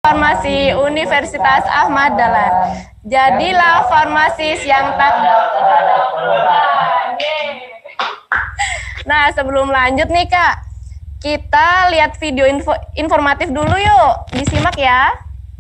Farmasi Universitas Ahmad Dahlan. Jadilah farmasis yang tak. Nah, sebelum lanjut nih Kak, kita lihat video informatif dulu yuk. Disimak ya.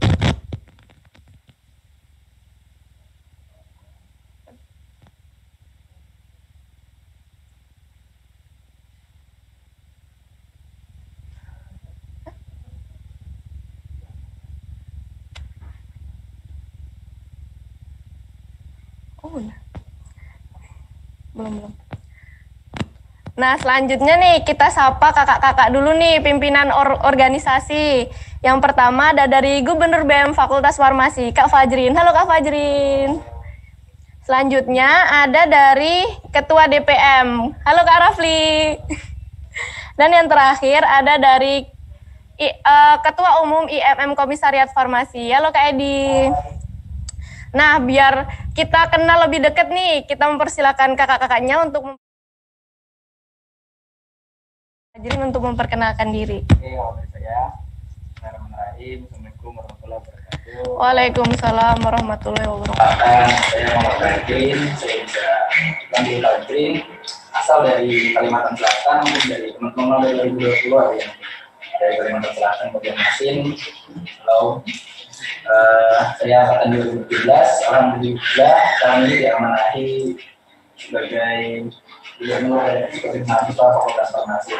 Belum. Nah, selanjutnya nih kita sapa kakak-kakak dulu nih, pimpinan organisasi. Yang pertama ada dari Gubernur BEM Fakultas Farmasi, Kak Fajrin. Halo Kak Fajrin. Selanjutnya ada dari Ketua DPM. Halo Kak Rafli. Dan yang terakhir ada dari Ketua Umum IMM Komisariat Farmasi. Halo Kak Edi. Nah, biar kita kenal lebih dekat nih, kita mempersilakan kakak-kakaknya untuk memperkenalkan diri. Oke, kalau dari saya, Bismillahirrahmanirrahim. Assalamualaikum warahmatullahi wabarakatuh. Waalaikumsalam warahmatullahi wabarakatuh. Saya Muhammad Fajrin, saya juga panggil Fajrin, asal dari Kalimantan Selatan, mungkin dari teman-teman dari 2020 ada yang dari Kalimantan Selatan, bagian Mesin. Halo. Saya angkatan 2017, alhamdulillah tahun ini diamanahi sebagai gubernur dan sebagai mahasiswa Fakultas Farmasi.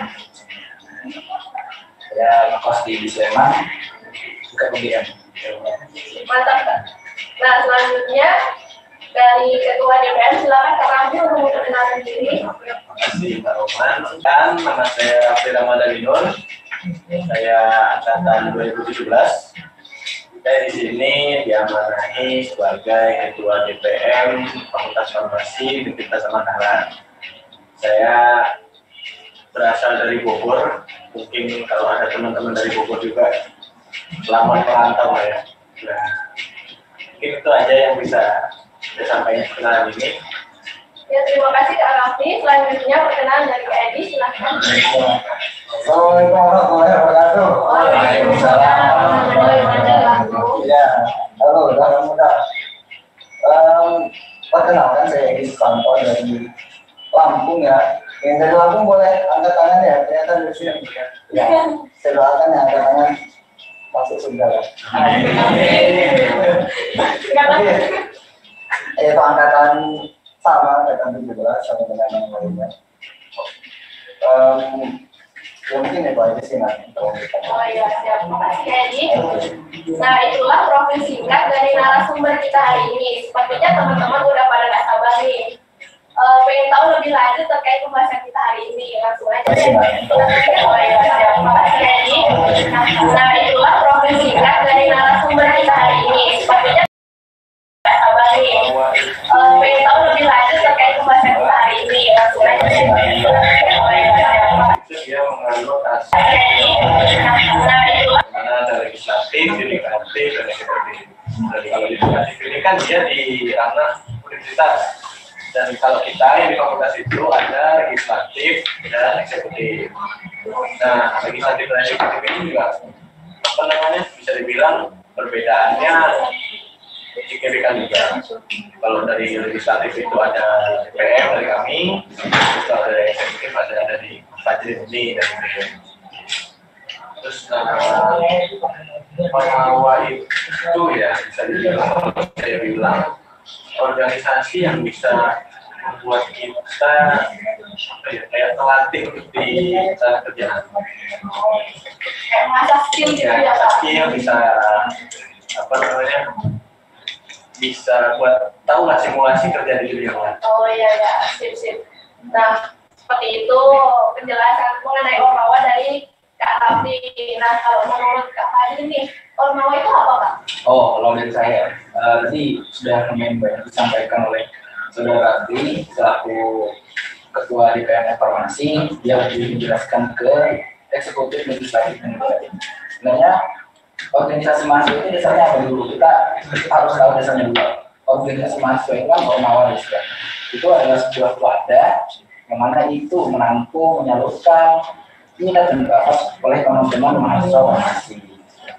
Saya ngekos di Sleman, juga pembiayaan. Mantap Kak. Nah, selanjutnya dari Ketua DPR, silakan Kak Ramli untuk memperkenalkan diri. Terima kasih Kak Roman. Nama saya Rafli Ramadhaninur. Saya angkatan 2017. Saya di sini diamanahi sebagai Ketua DPM Fakultas Farmasi Universitas Ahmad Dahlan. Saya berasal dari Bogor. Mungkin kalau ada teman-teman dari Bogor juga selamat merantau ya. Nah, mungkin itu aja yang bisa saya sampaikan perkenalan ini. Ya, terima kasih Kak Rafli. Selanjutnya perkenalan dari Kak Edi, silakan. Assalamualaikum warahmatullahi wabarakatuh. Waalaikumsalam warahmatullahi wabarakatuh. Ya, halo, dalam muda. Perkenalkan saya Edi Susanto dari Lampung ya. Yang dari Lampung boleh angkat tangan ya, kelihatan di sini. Ya, saya doakan ya angkat tangan masuk surga ya. Itu angkatan sama, angkatan 17 sama dengan yang lainnya. Ya mungkin itu aja sih nanti kalau kita. Oh iya, siap. Terima kasih Kak Edi. Nah, itulah profil singkat dari narasumber kita hari ini. Sepertinya teman-teman udah pada gak sabar nih. Pengen tahu lebih lanjut terkait pembahasan kita hari ini. Langsung aja deh. Oh iya, siap. Terima kasih Kak Edi. Nah, itulah profil singkat dari narasumber kita hari ini. Sepertinya gak sabar nih. Pengen tahu lebih lanjut terkait pembahasan kita hari ini. Langsung aja deh. Oh iya, siap. Dia mengandung aspek mana ada legislatif, yudikatif, dan eksekutif. Jadi kalau yudikatif ini kan dia di ranah universitas. Dan kalau kita di fakultas itu ada legislatif dan eksekutif. Nah, legislatif dan eksekutif ini juga apa namanya bisa dibilang perbedaannya signifikan juga. Kalau dari legislatif itu ada DPM dari kami, terus kalau dari eksekutif ada dari Fajrin ini dari BEM. Terus pengawal itu ya bisa dibilang, saya bilang organisasi yang bisa membuat kita apa ya, kayak terlatih di kerjaan. Kayak mengasah skill gitu ya Kak? Skill bisa apa namanya, bisa buat tahu lah simulasi kerja di dunia luar. Oh iya ya, sip. Nah, seperti itu penjelasan mengenai Ormawa dari Kak Rafli. Nah, kalau menurut Kak Fajrin nih, Ormawa itu apa Kak? Oh, kalau dari saya, tadi sudah kemarin banyak disampaikan oleh Saudara Rafli selaku Ketua DPM Farmasi. Dia lebih menjelaskan ke eksekutif, legislatif, dan legislatif. Sebenarnya organisasi mahasiswa itu dasarnya apa dulu? Kita harus tahu dasarnya dulu. Organisasi mahasiswa itu kan Ormawa juga. Itu adalah sebuah wadah yang mana itu menampung, menyalurkan minat dan bakat oleh teman-teman mahasiswa farmasi.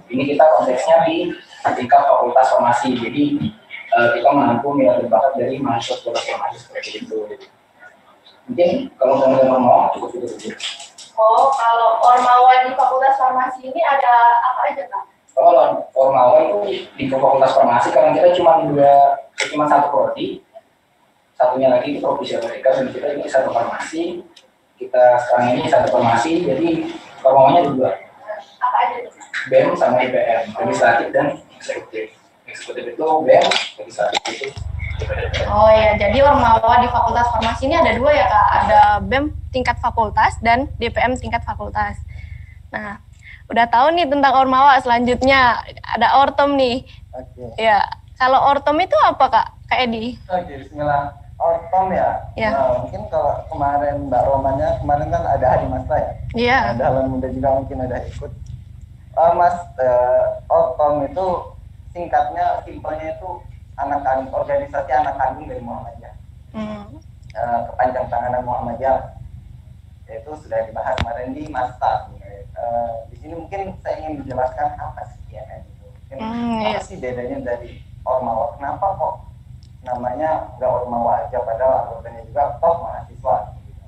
Ini kita konteksnya di tingkat fakultas farmasi. Jadi kita menampung minat dan bakat dari mahasiswa farmasi seperti itu. Mungkin kalau teman-teman mau cukup itu dulu. Oh, kalau Ormawa di Fakultas Farmasi ini ada apa aja, Kak? Kalau Ormawa itu di Fakultas Farmasi karena kita cuma satu prodi, satunya lagi itu Profesi Apoteker, dan kita ini satu farmasi. Kita sekarang ini satu farmasi, jadi Ormawanya ada 2. Apa aja tuh? BEM sama IPM, administratif dan eksekutif. Eksekutif itu BEM, administratif itu IPM. Oh ya, jadi Ormawa di Fakultas Farmasi ini ada 2 ya Kak, ada BEM tingkat fakultas dan DPM tingkat fakultas. Nah, udah tahu nih tentang Ormawa, selanjutnya ada Ortom nih. Oke. Ya, kalau Ortom itu apa Kak? Kak Edi? Oke, bismillah. Ortom ya? Ya. Nah, mungkin kalau kemarin Mbak Romanya, kemarin kan ada Hari Masa ya? Iya. Ada Dalam Muda juga mungkin ada ikut. Mas, Ortom itu singkatnya, simpelnya itu organisasi anak kandung dari Muhammadiyah. Kepanjang tanganan Muhammadiyah. Itu sudah dibahas kemarin di Masta. Di sini mungkin saya ingin menjelaskan apa sih IMM itu. Apa sih bedanya dari Ormawa? Kenapa kok namanya nggak Ormawa aja, padahal anggotanya juga toh mahasiswa.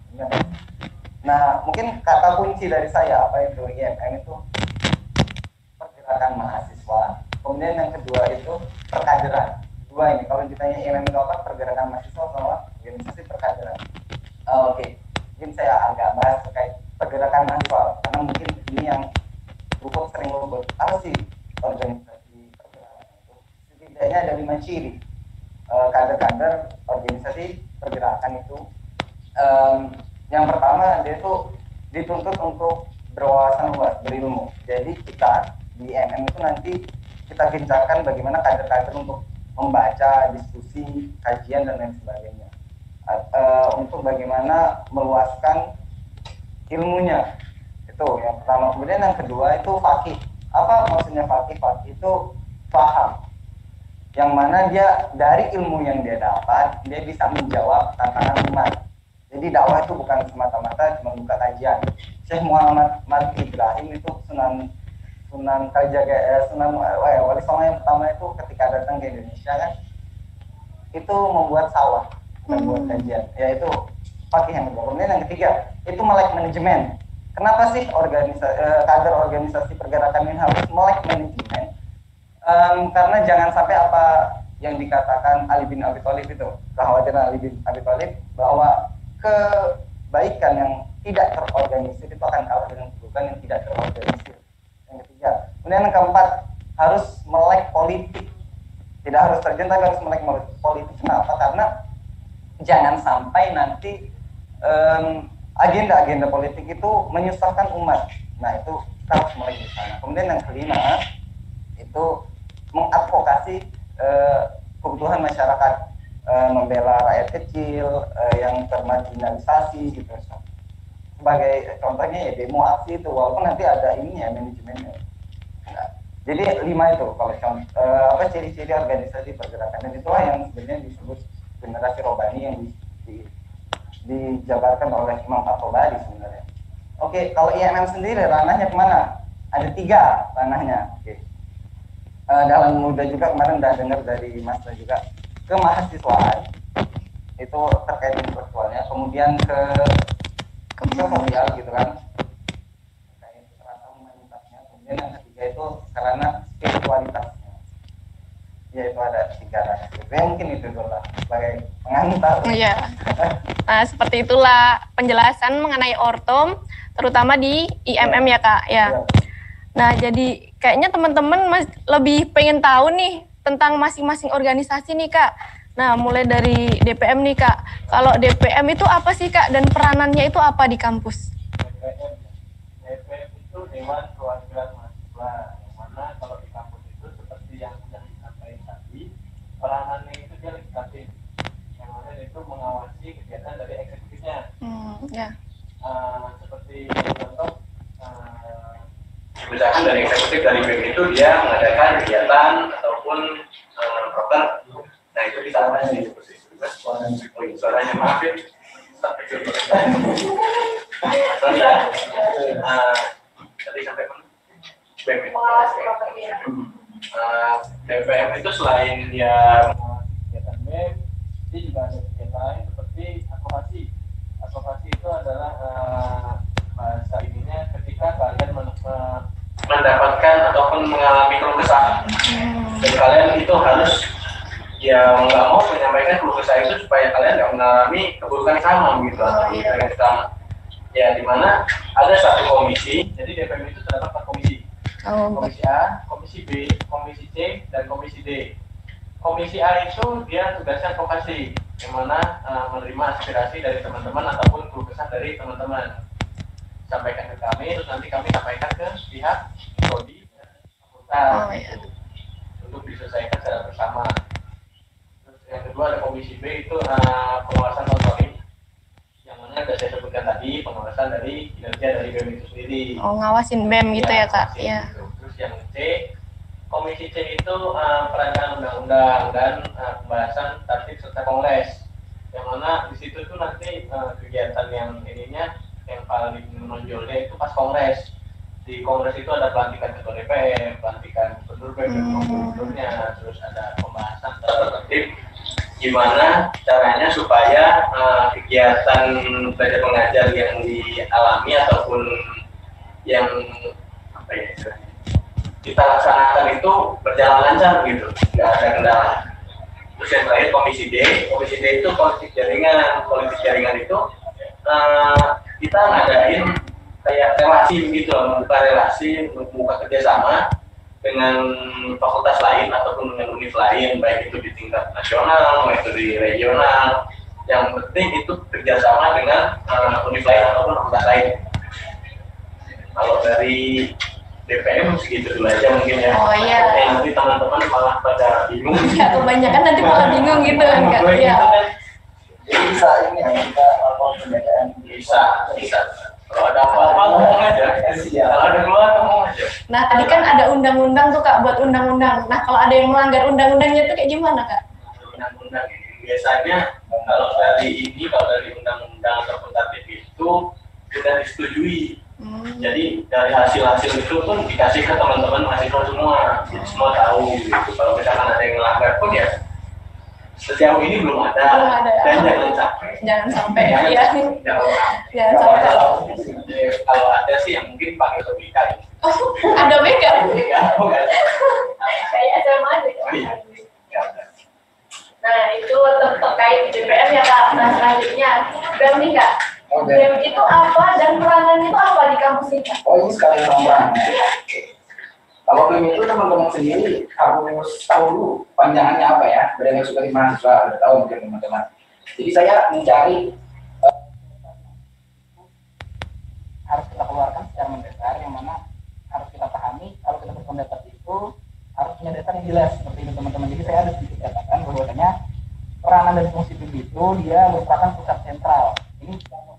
Nah, mungkin kata kunci dari saya apa itu IMM itu pergerakan mahasiswa. Kemudian yang kedua itu perkaderan. Dua ini, kalau ditanya IMM itu apa, pergerakan mahasiswa sama organisasi perkaderan. Oke. Mungkin saya agak bahas terkait pergerakan mahasiswa karena mungkin ini yang cukup sering luput. Apa sih organisasi pergerakan itu? Setidaknya ada 5 ciri kader-kader organisasi pergerakan itu. Yang pertama, dia itu dituntut untuk berwawasan luas, berilmu. Jadi kita di IMM itu nanti kita gencarkan bagaimana kader-kader untuk membaca, diskusi, kajian dan lain sebagainya. Untuk bagaimana meluaskan ilmunya, itu yang pertama. Kemudian yang kedua itu faqih. Apa maksudnya faqih? Faqih itu paham, yang mana dia dari ilmu yang dia dapat dia bisa menjawab tantangan umat. Jadi dakwah itu bukan semata-mata cuma buka kajian. Syekh Muhammad Malik Ibrahim itu Sunan Kalijaga, Wali Songo yang pertama itu ketika datang ke Indonesia kan itu membuat sawah, membuat kajian, yaitu pakai yang kedua. Kemudian yang ketiga itu melek manajemen. Kenapa sih kader organisasi pergerakan ini harus melek manajemen? Karena jangan sampai apa yang dikatakan Ali bin Abi Thalib itu, kekhawatiran Ali bin Abi Thalib bahwa kebaikan yang tidak terorganisir itu akan kalah dengan keburukan yang tidak terorganisir. Yang ketiga, kemudian yang keempat harus melek politik. Tidak harus terjun tapi harus melek politik. Kenapa? Karena jangan sampai nanti agenda-agenda politik itu menyusahkan umat. Nah itu kita harus melek di sana. Kemudian yang kelima itu mengadvokasi kebutuhan masyarakat, membela rakyat kecil yang termarginalisasi gitu. Sebagai contohnya ya demo aksi itu, walaupun nanti ada ini ya manajemennya. Nah, jadi 5 itu kalau ciri-ciri organisasi pergerakan, dan itulah yang sebenarnya disebut generasi Robani yang dijabarkan oleh Imam At-Tabari sebenarnya. Oke, kalau IMM sendiri ranahnya kemana? Ada 3 ranahnya. Oke. Dalam muda juga kemarin udah dengar dari Mas juga ke mahasiswaan itu terkait intelektualnya, kemudian ke sosial gitu kan, terkait rasa humanitasnya, kemudian yang ketiga itu karena spiritualitasnya, yaitu ada 3 ranah. Ya mungkin itu dulu lah sebagai pengantar. Iya. Nah seperti itulah penjelasan mengenai Ortom, terutama di IMM ya Kak. Ya. Nah jadi kayaknya teman-teman lebih pengen tahu nih tentang masing-masing organisasi nih Kak. Nah, mulai dari DPM nih Kak. Kalau DPM itu apa sih Kak dan peranannya itu apa di kampus? DPM itu Dewan Perwakilan Mahasiswa. Yang mana kalau di kampus itu seperti yang sudah disampaikan tadi, peranannya itu dia legislatif. Yang mana itu mengawasi kegiatan dari eksekutifnya. Ya. Seperti contoh, misalkan dari eksekutif dari BEM itu dia mengadakan kegiatan ataupun proker. Nah itu bisa apa sih? Suaranya maaf ya. Tadi sampai mana? BEM. Mengawasi properti. DPM itu selain dia kegiatan BEM, dia juga ada kegiatan lain seperti advokasi. Advokasi itu adalah bahasa ininya ketika kalian mendapatkan ataupun mengalami keluh kesah. Dan kalian itu harus ya nggak mau menyampaikan keluh kesah itu supaya kalian nggak mengalami keburukan sama gitu atau keburukan yang sama. Ya dimana ada satu komisi, jadi DPM itu terdapat 4 komisi. Komisi A, komisi B, komisi C, dan komisi D. Komisi A itu dia tugasnya advokasi, yang mana menerima aspirasi dari teman-teman ataupun keluh kesah dari teman-teman. Sampaikan ke kami, terus nanti kami sampaikan ke pihak prodi fakultas untuk diselesaikan secara bersama. Terus yang kedua ada komisi B itu pengawasan monitoring, yang mana sudah saya sebutkan tadi, pengawasan dari kinerja dari BEM itu sendiri. Oh, ngawasin BEM gitu ya Kak? Iya. Terus yang C, komisi C itu perancangan undang-undang dan pembahasan tertib serta kongres, yang mana di situ tuh nanti kegiatan yang ininya yang paling menonjolnya itu pas kongres. Di kongres itu ada pelantikan ketua DPR, pelantikan gubernur BEM dan gubernurnya, terus ada pembahasan tertib gimana caranya supaya kegiatan belajar mengajar yang dialami ataupun yang apa ya kita laksanakan itu berjalan lancar gitu, nggak ada kendala. Terus yang terakhir komisi D itu politik jaringan. Politik jaringan itu kita ngadain kayak relasi begitu, membuka relasi, membuka kerjasama dengan fakultas lain ataupun dengan univ lain, baik itu di tingkat nasional maupun di regional. Yang penting itu kerjasama dengan univ lain ataupun fakultas lain. Kalau dari DPM segitu dulu aja mungkin ya. Oh iya. Nanti teman-teman malah pada bingung. Ya, kebanyakan nanti malah bingung gitu kan Kak? Iya. Jadi bisa ini ya, kita lapor ke DPM. Bisa. Kalau ada apa-apa ngomong aja. Kalau ada keluar ngomong aja. Nah, tadi kan ada undang-undang tuh Kak, buat undang-undang. Nah, kalau ada yang melanggar undang-undangnya itu kayak gimana Kak? Undang-undang ini biasanya kalau dari undang-undang ataupun tertib itu sudah disetujui. Jadi dari hasil-hasil itu pun dikasih ke teman-teman mahasiswa semua, jadi semua tahu gitu. Kalau misalkan ada yang melanggar pun ya sejauh ini belum ada. Dan jangan sampai ya. Jangan sampai. Kalau ada sih yang mungkin pakai logika. Oh, ada beda. Kayak SMA aja. Oh iya. Nah, itu terkait DPM ya Kak. Nah, selanjutnya BEM nih Kak. BEM itu apa dan peranannya itu apa di kampus ini Kak? Oh, ini sekali peran. Kalau BEM itu teman-teman sendiri harus tahu dulu panjangannya apa ya. Beda yang suka di mahasiswa, udah tahu mungkin teman-teman. Jadi saya mencari harus kita keluarkan secara mendasar, yang mana harus kita pahami. Kalau kita berpendapat itu harus punya dasar yang jelas seperti itu teman-teman. Jadi saya harus sedikit katakan bahwasanya peranan dan fungsi BEM itu dia merupakan pusat sentral. Ini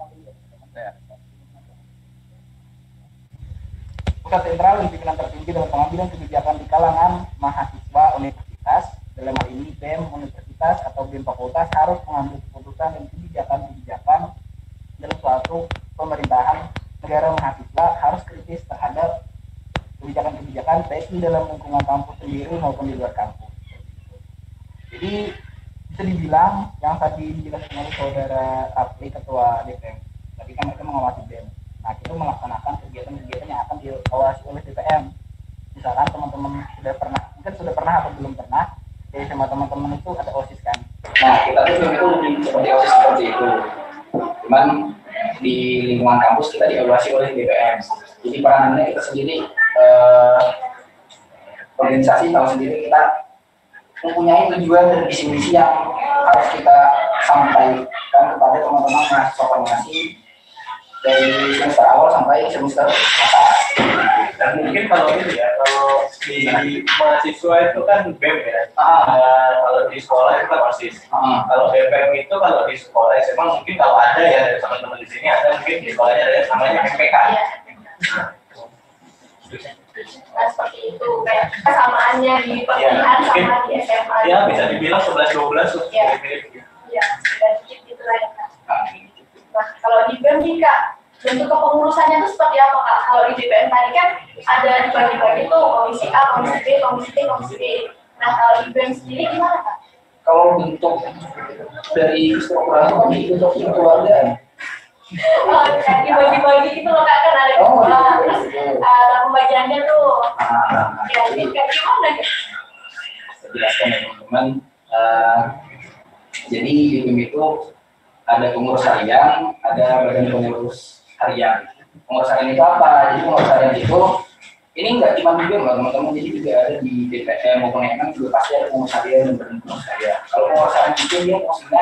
pusat sentral dan pimpinan tertinggi dalam pengambilan kebijakan di kalangan mahasiswa universitas. Dalam hal ini BEM universitas atau BEM fakultas harus mengambil keputusan dan kebijakan-kebijakan dalam suatu pemerintahan negara mahasiswa, harus kritis terhadap kebijakan-kebijakan baik di dalam lingkungan kampus sendiri maupun di luar kampus. Jadi bisa dibilang yang tadi dijelaskan oleh saudara Rapli, ketua DPM, tadi kan mereka mengawasi BEM. Nah, kita melaksanakan kegiatan-kegiatan yang akan diawasi oleh DPM. Misalkan teman-teman sudah pernah atau belum pernah, jadi sama teman-teman itu ada OSIS kan. nah, kita tuh BEM itu lebih seperti OSIS seperti itu. Cuman di lingkungan kampus kita dievaluasi oleh DPM. Jadi peranannya kita sendiri organisasi tahu sendiri kita mempunyai tujuan dan visi-misi yang harus kita sampaikan kepada teman-teman mahasiswa farmasi dari semester awal sampai semester atas. Dan mungkin kalau itu ya, kalau di mahasiswa itu kan BEM ya. Kalau di sekolah itu kan OSIS. Kalau BEM itu kalau di sekolah SMA mungkin kalau ada ya dari teman-teman di sini ada mungkin di sekolahnya ada yang namanya MPK. Nah, seperti itu kayak kesamaannya di perkuliahan sama di SMA. Ya, bisa dibilang 11-12 Iya, dan gitu lah ya Kak. Nah, kalau di BEM nih Kak, bentuk kepengurusannya itu seperti apa Kak? Kalau di BPM tadi kan ada dibagi-bagi tuh komisi A, komisi B, komisi C, komisi D. Nah kalau di BPM sendiri gimana Kak? Kalau bentuk dari struktural itu kan bentuk keluarga. Oh, kan dibagi-bagi gitu loh Kak, kan ada terus ada pembagiannya tuh. Ya, jadi kayak gimana gitu? Saya jelaskan ya teman-teman. Jadi di BEM itu ada pengurus harian, ada badan pengurus harian. Pengurus harian itu apa? Jadi pengurus harian itu ini nggak cuma di BEM teman-teman, jadi juga ada di DPM maupun EM juga pasti ada pengurus harian dan badan pengurus harian. Kalau pengurus harian itu dia fungsinya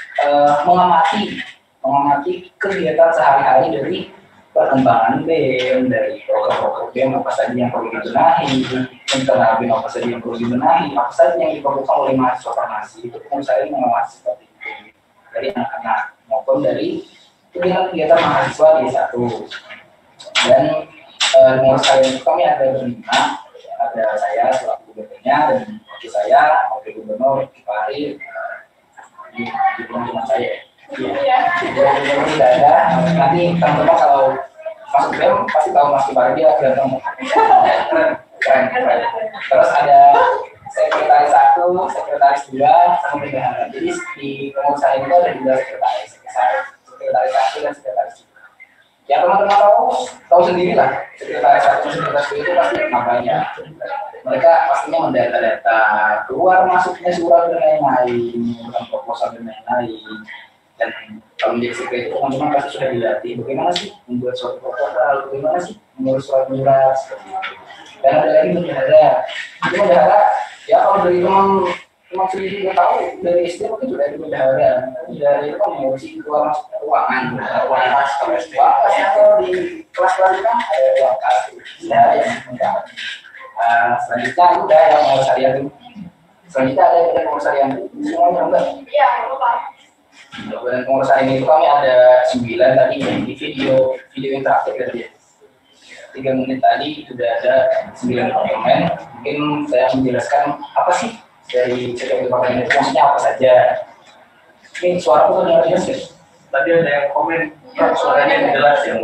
mengamati kegiatan sehari-hari dari perkembangan BEM, dari program-program BEM apa saja yang perlu dibenahi, internal BEM apa saja yang perlu dibenahi, apa saja yang diperlukan oleh mahasiswa farmasi. Itu pun saya mengawasi seperti itu dari anak-anak maupun dari kegiatan-kegiatan mahasiswa di satu. Dan menurut saya itu kami ada berlima, ada saya selaku gubernurnya dan wakil saya, wakil gubernur Kipari, di cuma saya. Iya, tidak ada. Nanti teman-teman kalau masuk BEM pasti tahu Mas Kipari, dia kelihatan keren. Terus ada sekretaris 1, sekretaris 2, sama bendahara. Jadi di pengurus saya itu ada 2 sekretaris 1 dan sekretaris 2. Ya teman-teman tahu sendiri lah, sekretaris 1 dan sekretaris 2 itu pasti ngapainnya. Mereka pastinya mendata-data keluar masuknya surat dan lain-lain, proposal dan lain-lain. Dan kalau menjadi sekret itu teman-teman pasti sudah dilatih bagaimana sih membuat suatu proposal, bagaimana sih mengurus surat-surat seperti itu. Dan ada lagi bendahara. Itu bendahara ya kalau dari teman sendiri juga tahu dari SD mungkin sudah ada bendahara. Bendahara itu kan mengurusi keluar masuk keuangan, keuangan atau di kelas-kelas kan ada uang kas. Ya yang bendahara. Selanjutnya udah yang pengurus harian. Selanjutnya ada yang pengurus harian. Semuanya enggak? Iya, lupa. Dan pengurus ini itu kami ada 9 tadi di video interaktif ya. 3 menit tadi sudah ada 9 dokumen. Mungkin saya menjelaskan apa sih dari setiap departemen itu maksudnya apa saja. Ini suara aku dengar jelas ya? Tadi ada yang komen suaranya jelas ya.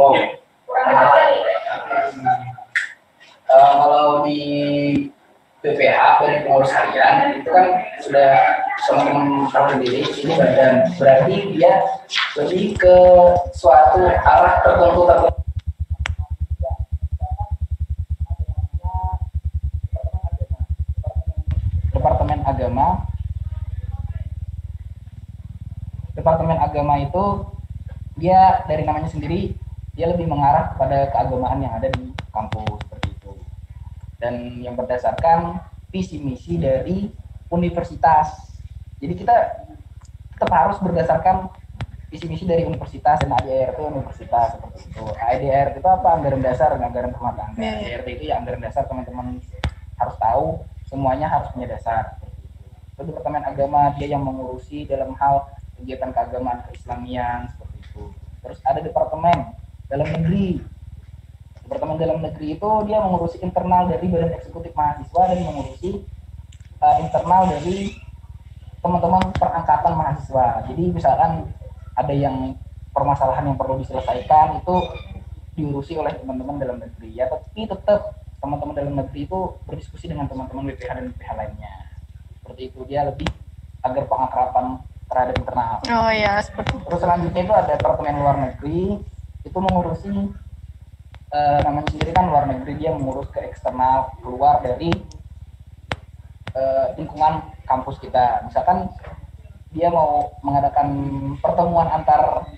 Kalau di BPH dari pengurus harian itu kan sudah teman-teman tahu sendiri ini badan, berarti dia lebih ke suatu arah tertentu. Departemen agama itu dia dari namanya sendiri dia lebih mengarah kepada keagamaan yang ada di kampus seperti itu. Dan yang berdasarkan visi misi dari universitas. Jadi kita tetap harus berdasarkan visi misi dari universitas dan ADART universitas seperti itu. ADART itu apa? Anggaran dasar dan anggaran rumah tangga. ADART itu ya anggaran dasar, teman-teman harus tahu semuanya harus punya dasar. Itu Departemen Agama dia yang mengurusi dalam hal kegiatan keagamaan keislamian seperti itu. Terus ada Departemen Dalam Negeri. Departemen Dalam Negeri itu dia mengurusi internal dari Badan Eksekutif Mahasiswa dan mengurusi internal dari teman-teman perangkatan mahasiswa. Jadi misalkan ada yang permasalahan yang perlu diselesaikan itu diurusi oleh teman-teman dalam negeri. Ya, tapi tetap teman-teman dalam negeri itu berdiskusi dengan teman-teman BPH dan BPH lainnya. Seperti itu, dia lebih agar pengakraban terhadap internal. Oh ya, seperti itu. Terus selanjutnya itu ada Departemen Luar Negeri, itu mengurusi namanya sendiri kan luar negeri, dia mengurus ke eksternal, keluar dari lingkungan kampus kita. Misalkan dia mau mengadakan pertemuan antar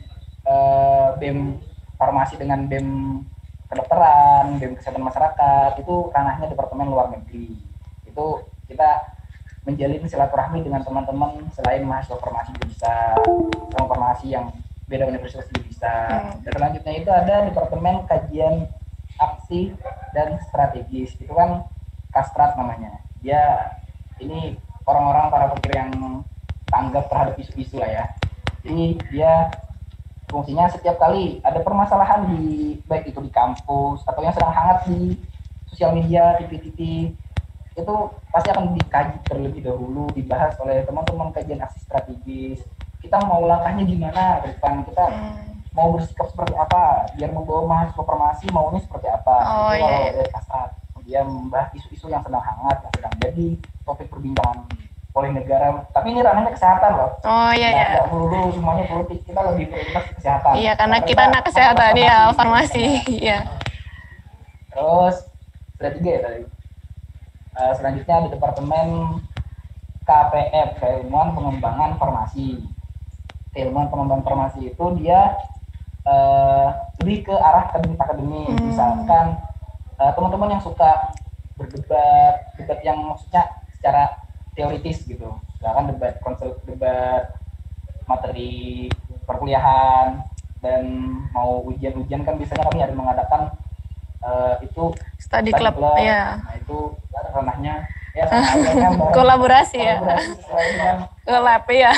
BEM farmasi dengan BEM kedokteran, BEM kesehatan masyarakat, itu ranahnya Departemen Luar Negeri. Itu kita menjalin silaturahmi dengan teman-teman selain mahasiswa farmasi juga bisa, sama farmasi yang beda universitas juga bisa. Dan selanjutnya itu ada Departemen Kajian Aksi dan Strategis, itu kan Kastrat namanya. Dia ini orang-orang para pikir yang tanggap terhadap isu-isu lah ya. Jadi dia fungsinya setiap kali ada permasalahan di baik itu di kampus atau yang sedang hangat di sosial media, TV, itu pasti akan dikaji terlebih dahulu, dibahas oleh teman-teman kajian aksi strategis. Kita mau langkahnya gimana ke depan, kita mau bersikap seperti apa, biar membawa mahasiswa farmasi maunya seperti apa. Oh, Itu iya, kalau iya. dari Kasat. Dia membahas isu-isu yang sedang hangat, yang sedang jadi topik perbincangan oleh negara. Tapi ini ranahnya kesehatan loh. Oh iya ya. Nggak melulu semuanya politik, kita lebih prioritas ke kesehatan. Iya, karena kita anak kesehatan ya, farmasi. Iya. Terus ada 3 ya tadi. Selanjutnya ada departemen KPF, keilmuan pengembangan farmasi. Keilmuan pengembangan farmasi itu dia lebih ke arah akademik. Misalkan teman-teman yang suka berdebat, debat yang maksudnya secara teoritis gitu. Misalkan debat materi perkuliahan dan mau ujian-ujian kan biasanya kami ada mengadakan itu Study club, ya. Nah itu ranahnya ya sama aja kan, Kolaborasi ya. sesuai dengan Collab ya.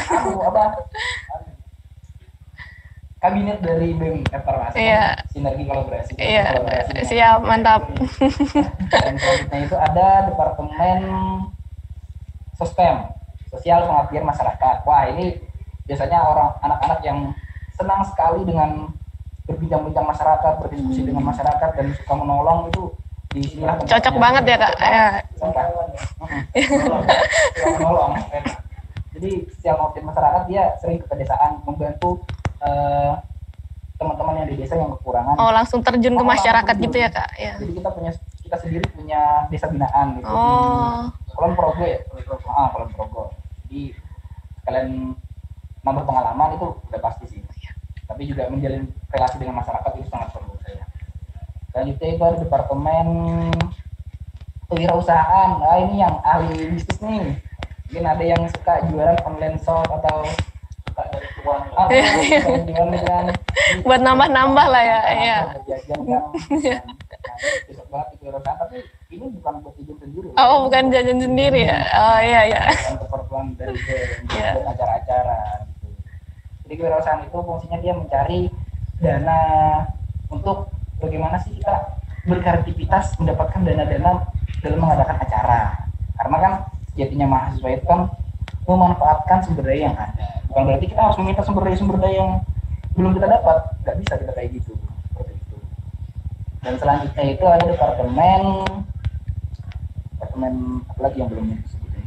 Kabinet dari BEM Farmasi, Iya. sinergi kolaborasi. Iya, Kolaborasi dengan- siap, mantap. Dan selanjutnya itu ada departemen Sospem, sosial pengabdian masyarakat. Wah ini biasanya anak-anak yang senang sekali dengan berbincang-bincang masyarakat, berdiskusi dengan masyarakat dan suka menolong itu di sinilah tempatnya. Cocok banget ya Kak. Ya. Sumpah. Suka menolong. Jadi sosial pengabdian masyarakat dia sering ke pedesaan membantu teman-teman yang di desa yang kekurangan. Oh, langsung terjun ke masyarakat gitu ya Kak. Ya. Jadi kita sendiri punya desa binaan gitu. Oh. Di Kulon Progo ya. Kulon Progo. Jadi kalian nambah pengalaman itu udah pasti sih. Tapi juga menjalin relasi dengan masyarakat itu sangat perlu saya. Selanjutnya itu ada departemen kewirausahaan. Nah ini yang ahli bisnis nih. Mungkin ada yang suka jualan online shop atau suka dari uang. Jualan dengan Buat nambah-nambah lah ya. Iya. jajan kan. Besok banget kewirausahaan. Tapi ini bukan buat tujuan sendiri. Oh, bukan jajan sendiri ya. Oh iya ya. Bukan keperluan dari Iya. buat acara-acara gitu. Jadi kewirausahaan itu fungsinya dia mencari dana untuk bagaimana sih kita berkreativitas mendapatkan dana-dana dalam mengadakan acara. Karena kan sejatinya mahasiswa itu kan memanfaatkan sumber daya yang ada. Bukan berarti kita harus meminta sumber daya yang belum kita dapat. Nggak bisa kita kayak gitu. Seperti itu. Dan selanjutnya itu ada departemen apa lagi yang belum disebutkan?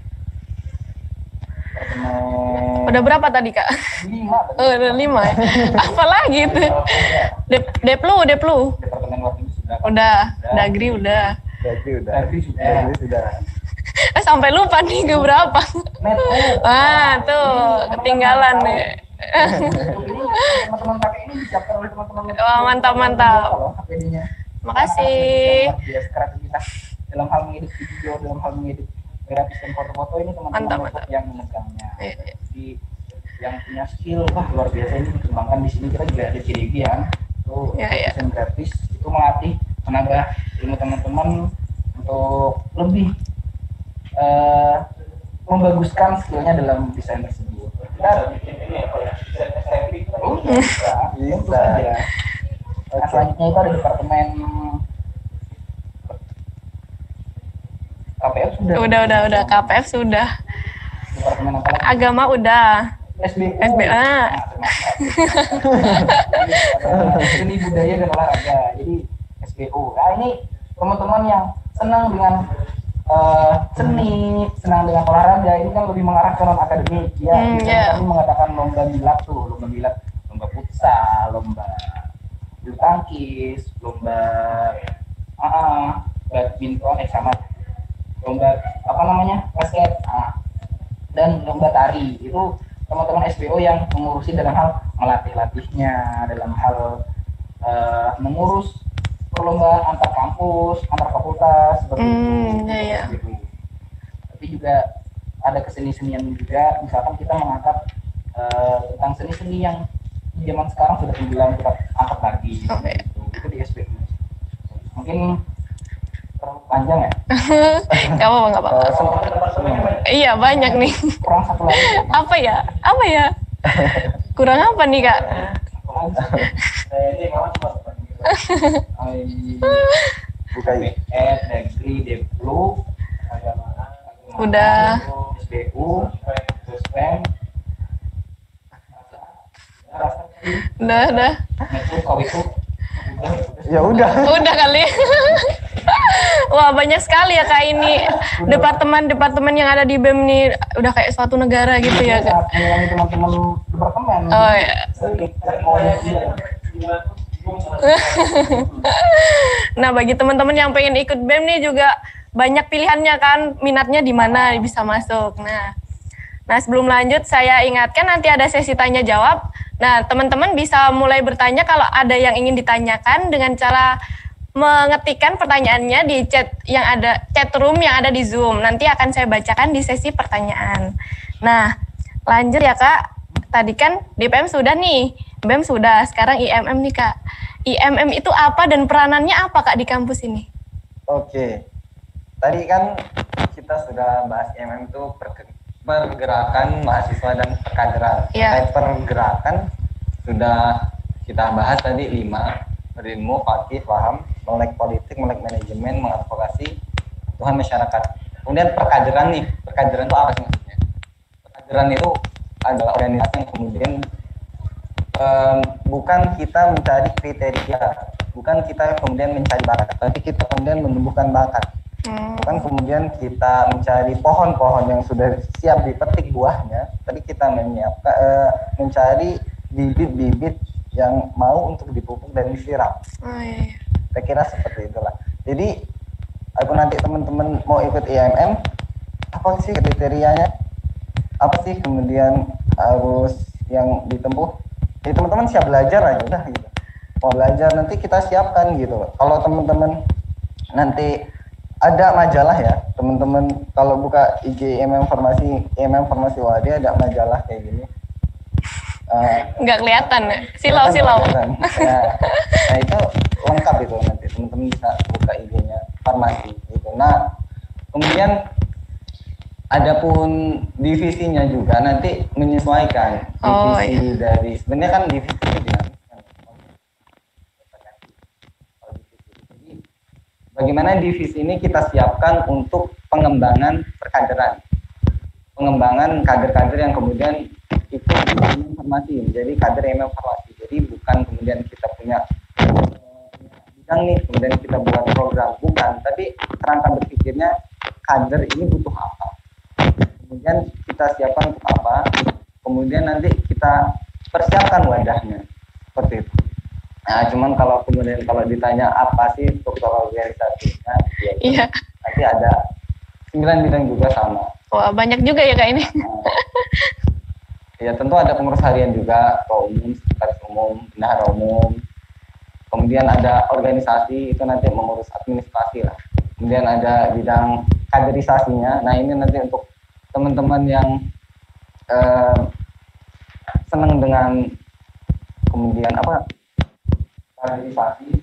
Departemen Udah berapa tadi Kak? 5. Oh, udah 5 ya. Apa lagi itu? Deplu. Departemen waktu itu sudah. Udah. Dagri udah. Dagri sudah. Sampai lupa nih ke berapa. Metro. Tuh, ketinggalan nih. Teman-teman pakai ini disiapkan oleh teman-teman. Wah, mantap. APD-nya. Makasih. Bias kreativitas dalam hal mengedit video, dalam hal mengedit grafis dan foto-foto ini teman-teman Mantap. yang memegangnya. Iya. Jadi yang punya skill wah luar biasa ini dikembangkan di sini. Kita juga ada CDG ya. Tuh Iya. desain grafis itu melatih menambah ilmu teman-teman untuk lebih membaguskan skillnya dalam desain tersebut. Kita bisa. Nah, selanjutnya itu ada departemen KPF sudah. Udah. KPF sudah. Departemen apa lagi? Agama udah. SBU. SBA. Seni budaya dan olahraga. Jadi SBU. Nah ini teman-teman yang senang dengan seni, senang dengan olahraga ini kan lebih mengarah ke non akademik. Ya, kami mengadakan lomba milad tuh, lomba futsal, lomba bulu tangkis, lomba badminton, lomba basket, dan lomba tari. Itu teman-teman SBO yang mengurusi dalam hal melatih-latihnya, dalam hal mengurus perlombaan antar kampus, antar fakultas seperti itu. Iya. Tapi juga ada keseni-senian juga, misalkan kita mengangkat tentang seni-seni yang di zaman sekarang sudah tenggelam, kita angkat lagi. Itu di SBU. Mungkin terlalu panjang ya? Gak apa-apa. Iya banyak nih. Kurang satu lagi. Apa ya? Kurang apa nih Kak? Bukan Dagri, Deplu, Udah. SBU, Sospem, Udah. Ya udah. Udah kali. Wah, banyak sekali ya Kak ini. Departemen-departemen yang ada di BEM nih udah kayak suatu negara gitu ya Kak. Yang teman-teman departemen. Oh ya. Nah, bagi teman-teman yang pengen ikut BEM nih juga banyak pilihannya kan, minatnya di mana bisa masuk. Nah, sebelum lanjut saya ingatkan nanti ada sesi tanya jawab. Nah, teman-teman bisa mulai bertanya kalau ada yang ingin ditanyakan dengan cara mengetikkan pertanyaannya di chat room yang ada di Zoom. Nanti akan saya bacakan di sesi pertanyaan. Nah, lanjut ya Kak. Tadi kan DPM sudah nih, BEM sudah, sekarang IMM nih Kak. IMM itu apa dan peranannya apa Kak di kampus ini? Oke. Tadi kan kita sudah bahas IMM itu pergerakan mahasiswa dan perkaderan. Iya. Pergerakan sudah kita bahas tadi 5, berilmu, fakih, paham, melek politik, melek manajemen, mengadvokasi, Tuhan masyarakat. Kemudian perkaderan nih, perkaderan itu apa sih maksudnya? Perkaderan itu adalah organisasi yang kemudian bukan kita mencari kriteria, bukan kita kemudian mencari bakat, tapi kita kemudian menumbuhkan bakat. Bukan kemudian kita mencari pohon-pohon yang sudah siap dipetik buahnya, tapi kita mencari bibit-bibit yang mau untuk dipupuk dan disiram. Iya. Saya kira seperti itulah. Jadi, aku nanti teman-teman mau ikut IMM, apa sih kriterianya? Apa sih kemudian harus yang ditempuh? Jadi teman-teman siap belajar aja udah gitu. Mau belajar nanti kita siapkan gitu. Kalau teman-teman nanti ada majalah ya, teman-teman kalau buka IG IMM Farmasi Wadi ada majalah kayak gini. Nggak kelihatan ya? Silau. Nah itu lengkap itu nanti teman-teman bisa buka IG-nya farmasi gitu. Nah kemudian adapun divisinya juga nanti menyesuaikan divisi dari sebenarnya kan divisi bagaimana divisi ini kita siapkan untuk pengembangan perkaderan, pengembangan kader-kader yang kemudian ikut di informasi menjadi kader IMM Farmasi. Jadi bukan kemudian kita punya bidang nih kemudian kita buat program, bukan, tapi kerangka berpikirnya kader ini butuh apa, kemudian kita siapkan untuk apa, kemudian nanti kita persiapkan wadahnya seperti itu. Nah, cuman kalau ditanya apa sih struktur organisasinya, Iya. Nanti ada 9 bidang juga sama. Wah, banyak juga ya Kak ini. Ya tentu ada pengurus harian juga, ketua umum, sekretaris umum, bendahara umum. Kemudian ada organisasi, itu nanti mengurus administrasi lah. Kemudian ada bidang kaderisasinya. Nah ini nanti untuk teman-teman yang senang dengan kemudian kaderisasi,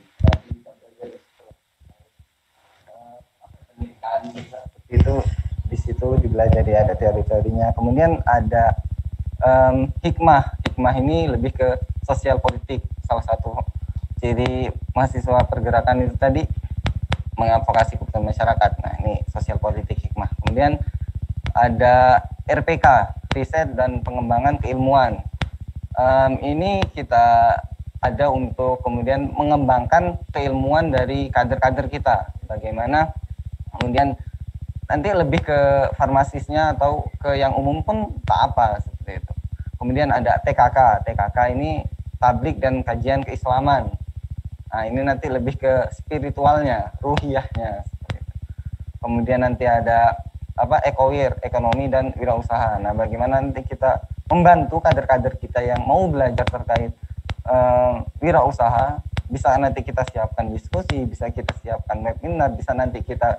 itu di situ dipelajari ada teori-teorinya. Kemudian ada hikmah ini lebih ke sosial politik, salah satu ciri mahasiswa pergerakan itu tadi mengadvokasi kebutuhan masyarakat. Nah ini sosial politik hikmah. Kemudian ada RPK, riset dan pengembangan keilmuan. Ini kita ada untuk kemudian mengembangkan keilmuan dari kader-kader kita. Bagaimana kemudian nanti lebih ke farmasisnya atau ke yang umum pun tak apa seperti itu. Kemudian ada TKK ini tablik dan kajian keislaman. Nah ini nanti lebih ke spiritualnya, ruhiyahnya seperti itu. Kemudian nanti ada ekowir, ekonomi dan wirausaha. Nah bagaimana nanti kita membantu kader-kader kita yang mau belajar terkait wirausaha, bisa nanti kita siapkan diskusi, bisa kita siapkan webinar, bisa nanti kita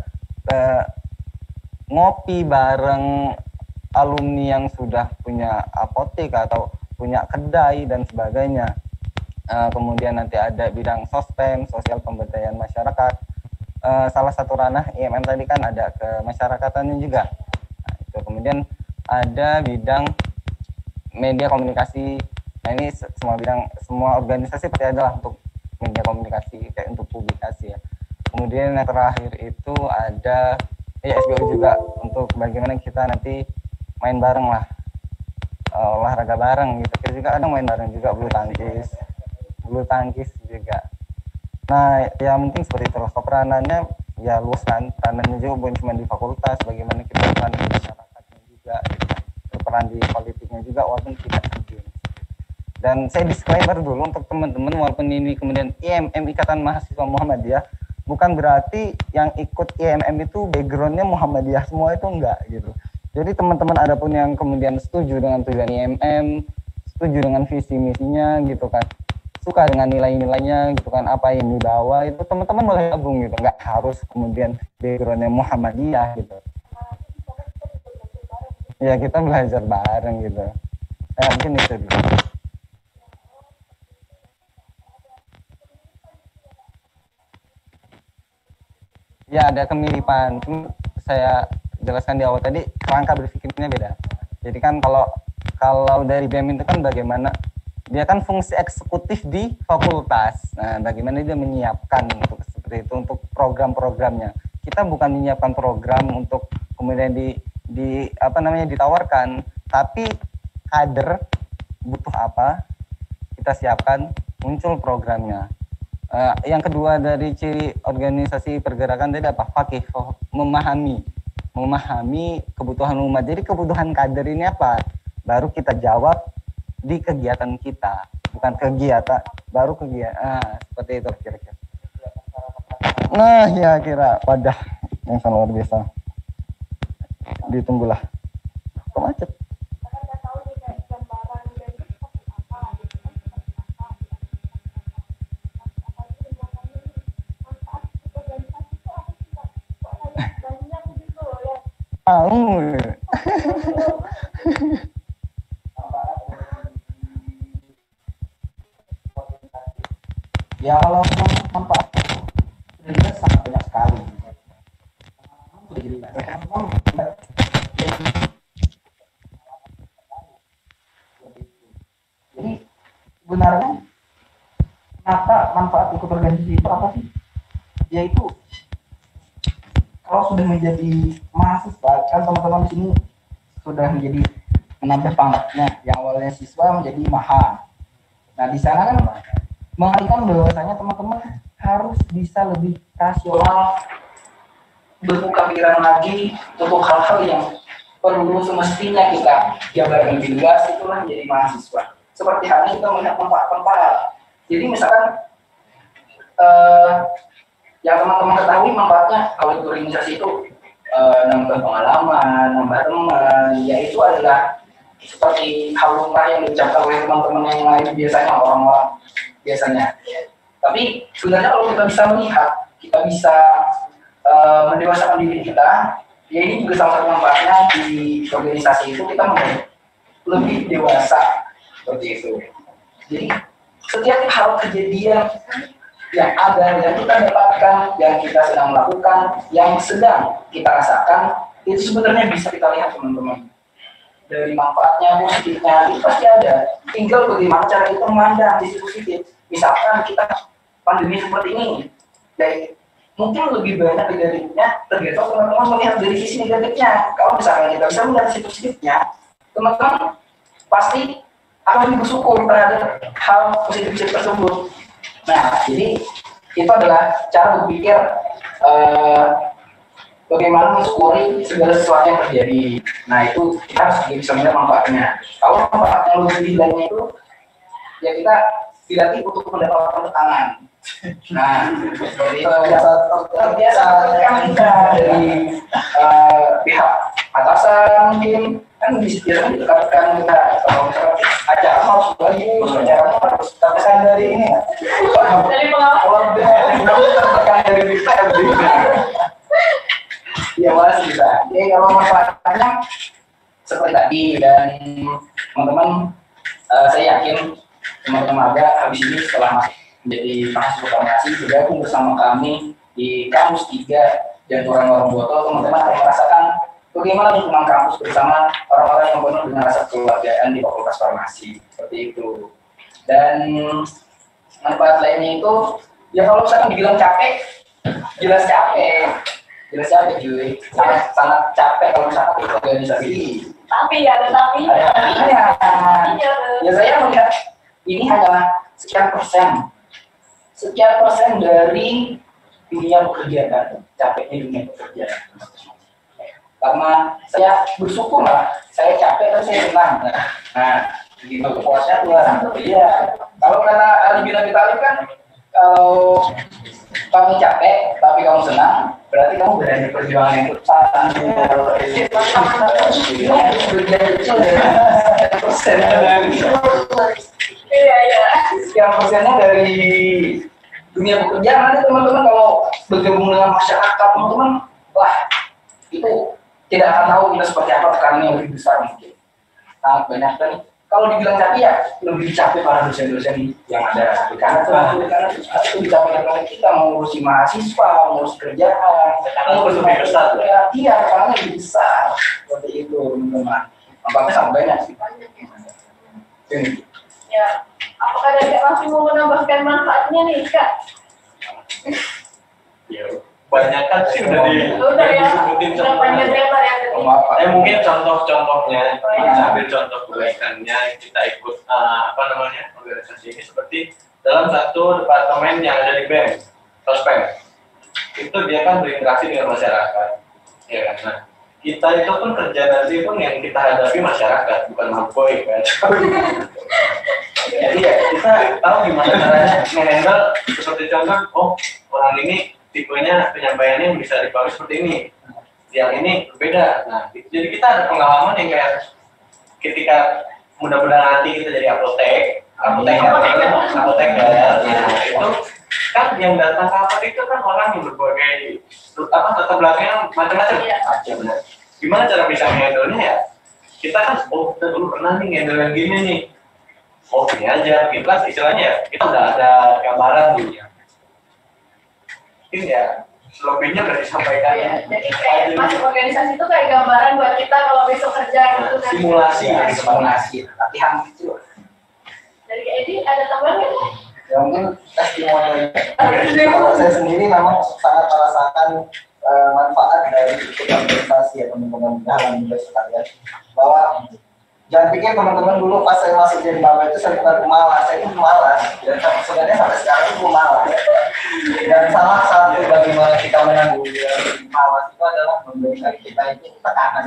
ngopi bareng alumni yang sudah punya apotek atau punya kedai dan sebagainya. Kemudian nanti ada bidang sospem, sosial pemberdayaan masyarakat. Salah satu ranah IMM tadi kan ada kemasyarakatannya juga. Nah, itu kemudian ada bidang media komunikasi. Nah ini semua organisasi pasti adalah untuk media komunikasi kayak untuk publikasi ya. Kemudian yang terakhir itu ada SBO juga untuk bagaimana kita nanti main bareng lah olahraga bareng gitu. Kita juga kadang main bareng juga, bulu tangkis juga. Nah, ya mungkin seperti itu. Peranannya ya luas kan, peranannya juga bukan cuma di fakultas, bagaimana kita peran di masyarakatnya juga, gitu. Peran di politiknya juga walaupun kita terjun. Dan saya disclaimer dulu untuk teman-teman, walaupun ini kemudian IMM Ikatan Mahasiswa Muhammadiyah, bukan berarti yang ikut IMM itu backgroundnya Muhammadiyah semua, itu enggak gitu. Jadi teman-teman ada pun yang kemudian setuju dengan tujuan IMM, setuju dengan visi misinya gitu kan, suka dengan nilai-nilainya gitu kan, apa yang dibawa, itu teman-teman boleh gabung gitu, nggak harus kemudian backgroundnya Muhammadiyah gitu. Ya kita belajar bareng gitu. Mungkin itu gitu. Ya ada kemiripan, cuma saya jelaskan di awal tadi, kerangka berpikirnya beda. Jadi kan kalau dari BEM itu kan bagaimana dia kan fungsi eksekutif di fakultas. Nah, bagaimana dia menyiapkan untuk seperti itu untuk program-programnya. Kita bukan menyiapkan program untuk kemudian ditawarkan, tapi kader butuh apa, kita siapkan, muncul programnya. Yang kedua dari ciri organisasi pergerakan tadi apa? Fakih, memahami kebutuhan umat. Jadi kebutuhan kader ini apa? Baru kita jawab di kegiatan kita, bukan kegiatan, baru kegiatan. Seperti itu kira-kira. Nah, ya kira wadah yang sangat luar biasa. Ditunggulah. Kok macet? Ya kalau manfaat sudah jelas sangat banyak sekali. Sudah jelas. Jadi sebenarnya kenapa manfaat ikut organisasi itu apa sih? Yaitu kalau sudah menjadi mahasiswa, kan teman-teman di sini sudah menjadi menambah pangkatnya, yang awalnya siswa menjadi maha. Nah di sana kan mengartikan bahwasanya teman-teman harus bisa lebih rasional, berbuka pikiran lagi untuk hal-hal yang perlu semestinya kita jabarkan lebih luas. Itulah menjadi mahasiswa. Seperti halnya kita melihat manfaat-manfaat. Jadi misalkan yang teman-teman ketahui manfaatnya kalau ikut organisasi itu nambah pengalaman, nambah teman, yaitu adalah seperti hal lumrah yang diucapkan oleh teman-teman yang lain biasanya, orang-orang biasanya. Tapi sebenarnya kalau kita bisa melihat, kita bisa mendewasakan diri kita, ya ini juga salah satu manfaatnya di organisasi itu, kita menjadi lebih dewasa seperti itu. Jadi setiap hal kejadian yang ada, yang kita dapatkan, yang kita sedang lakukan, yang sedang kita rasakan, itu sebenarnya bisa kita lihat teman-teman. Dari manfaatnya, positifnya, itu pasti ada. Tinggal bagaimana cara kita memandang sisi positif. Misalkan kita pandemi seperti ini, dan mungkin lebih banyak negatifnya, tergantung teman-teman melihat dari sisi negatifnya. Kalau misalkan kita bisa melihat sisi positifnya, teman-teman pasti akan bersyukur terhadap hal positif tersebut. Nah, jadi itu adalah cara berpikir bagaimana mensyukuri segala sesuatu yang terjadi. Nah, itu kita harus bisa melihat manfaatnya. Kalau manfaat yang lebih lainnya itu, ya kita dilatih untuk mendapatkan tekanan. Nah, dari terbiasa kita dari pihak atasan mungkin kan biasanya ditekankan kita kalau misalnya acara harus bagus, acara harus terkesan dari ini dari pengalaman tertekan dari kita ya masih bisa. Jadi kalau manfaatnya seperti tadi, dan teman-teman saya yakin teman-teman ada habis ini setelah masuk menjadi mahasiswa farmasi bergabung bersama kami di kampus 3 dan orang-orang botol, teman-teman akan merasakan bagaimana lingkungan kampus bersama orang-orang yang penuh dengan rasa kekeluargaan di Fakultas Farmasi seperti itu. Dan manfaat lainnya itu ya kalau misalkan dibilang capek, jelas capek cuy, sangat capek kalau misalkan ikut organisasi. Tapi ya, tetapi. Iya. Ya saya melihat ini adalah sekian persen dari dunia pekerjaan, capeknya dunia pekerjaan. Karena saya bersyukur lah, saya capek tapi saya senang. Nah, gitu puasnya luar. Iya. Kalau kata Ali bin Abi Thalib kan, kalau kamu capek tapi kamu senang, berarti kamu berani perjuangan yang tepat. Iya. Sekian persennya dari dunia pekerjaan. Nanti teman-teman kalau bergabung dengan masyarakat, teman-teman, wah itu tidak akan tahu kita seperti apa tekanan yang lebih besar mungkin. Sangat banyak dan kalau dibilang capek ya lebih capek para dosen-dosen yang ada di kanan itu dicapai kita mengurusi mahasiswa, mengurusi kerjaan, Tekanan lebih besar. Iya, tekanannya lebih besar seperti itu teman-teman. Nampaknya sangat banyak sih. Ya. Apakah dari Kak Raffi mau menambahkan manfaatnya nih, Kak? Ya, kebanyakan sih udah disebutin udah panjang lebar ya tadi. Mungkin contoh-contohnya, Iya. sambil contoh kebaikannya kita ikut organisasi ini seperti dalam satu departemen yang ada di BEM, Sospem. Itu dia kan berinteraksi dengan masyarakat, ya kan? Nah, kita itu pun kerja nanti pun yang kita hadapi masyarakat, bukan maboi kan. Jadi ya kita tahu gimana caranya nge-handle seperti contoh, oh orang ini tipenya penyampaiannya bisa dipakai seperti ini, yang ini berbeda. Nah, jadi kita ada pengalaman yang kayak ketika mudah-mudahan nanti kita jadi apoteker, itu kan yang datang ke apotek itu kan orang yang berbagai latar belakangnya macam-macam. Gimana cara bisa nge-handle-nya ya? Kita kan, oh kita dulu pernah nih nge-handle yang gini nih. Oh ini aja, gitu kan istilahnya ya, kita udah ada gambaran dulu ya. Mungkin ya, selebihnya udah disampaikan. Ya, jadi kayak masuk organisasi itu kayak gambaran buat kita kalau besok kerja gitu kan. Simulasi, latihan gitu. Dari Kak Edi ada tambahan kan? Ya mungkin testimoni. Kalau saya sendiri memang sangat merasakan manfaat dari ikut organisasi ya teman-teman dalam juga sekalian. Bahwa jangan pikir teman-teman dulu pas saya masuk jadi maba itu saya bukan pemalas, saya itu pemalas. Dan sebenarnya sampai sekarang itu pemalas. Dan salah satu bagaimana kita menanggung malas itu adalah memberikan kita itu tekanan.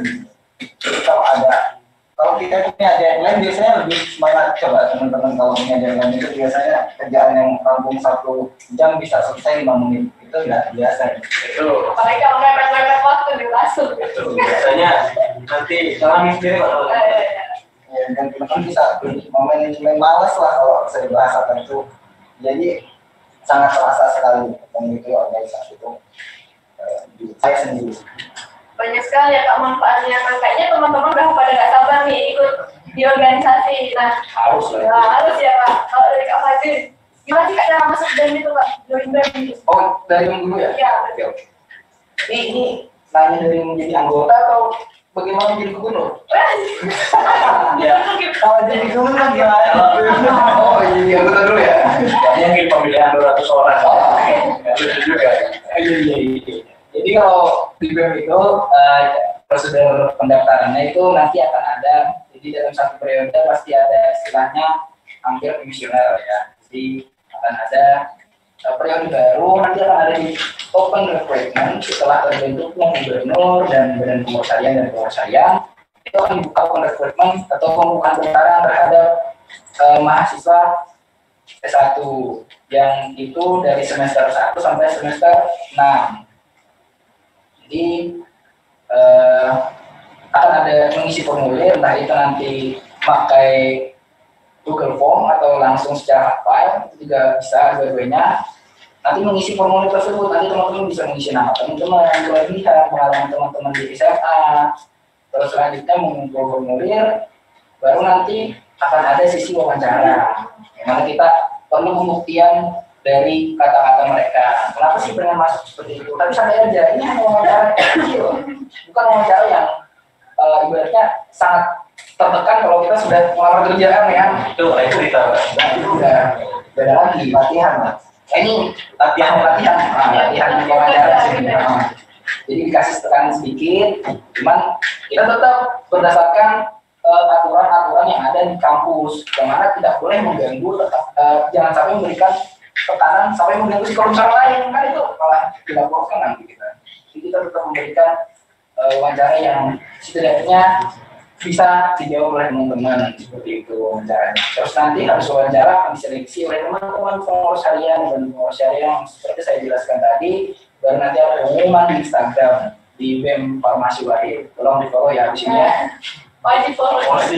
Kalau kita punya deadline biasanya lebih semangat. Coba teman-teman kalau punya deadline itu biasanya kerjaan yang rampung 1 jam bisa selesai 5 menit. Itu nggak biasa. Itu. Apalagi kalau mepet-mepet waktu di langsung. Itu biasanya nanti jalan sendiri kalau Ya, dan teman-teman bisa manajemen malas lah kalau saya bahasakan itu. Jadi sangat terasa sekali mengikuti organisasi itu saya sendiri. Banyak sekali ya Kak manfaatnya. Makanya teman-teman udah pada gak sabar nih ikut di organisasi. Nah, harus ya Kak. Kalau dari Kak Fajri, gimana sih Kak cara masuk BEM itu Kak? Join BEM gitu. Oh, dari yang dulu ya? Iya. Oke. Ini nanya dari menjadi anggota atau bagaimana menjadi gubernur? Ya. Kalau jadi dulu kan gimana? Oh iya, anggota dulu ya? mungkin pemilihan 200 orang. Lucu juga. Iya. Jadi kalau di BEM itu prosedur pendaftarannya itu nanti akan ada. Jadi dalam satu periode pasti ada istilahnya hampir komisioner ya. Jadi akan ada periode baru, nanti akan ada di open recruitment setelah terbentuknya gubernur dan badan pengurus itu akan dibuka open recruitment atau pembukaan pendaftaran terhadap mahasiswa S1 yang itu dari semester 1 sampai semester 6. Jadi akan ada mengisi formulir, entah itu nanti pakai Google Form atau langsung secara file, itu juga bisa dua-duanya. Nanti mengisi formulir tersebut, nanti teman-teman bisa mengisi nama teman-teman, kelebihan, pengalaman teman-teman di SMA, terus selanjutnya mengumpul formulir, baru nanti akan ada sisi wawancara, yang mana kita perlu pembuktian dari kata-kata mereka. Kenapa sih pengen masuk seperti itu? Tapi santai aja, ini hanya wawancara kecil, bukan wawancara yang ibaratnya sangat tertekan kalau kita sudah melamar kerjaan ya. Itu kita. Nah, itu udah beda lagi latihan lah. Ini latihan wawancara sih. Jadi dikasih tekanan sedikit, cuman kita tetap berdasarkan aturan-aturan yang ada di kampus, yang mana tidak boleh mengganggu, jangan sampai memberikan tekanan sampai mengganggu psikolog lain, kan itu malah tidak boleh nanti kita. Jadi kita tetap memberikan wawancara yang setidaknya bisa dijawab oleh teman-teman, seperti itu wawancaranya. Terus nanti harus wawancara akan diseleksi oleh teman-teman pengurus harian dan pengurus harian seperti saya jelaskan tadi. Baru nanti ada pengumuman di Instagram di BEM Farmasi Wahid. Tolong di follow ya di sini ya. Wajib follow.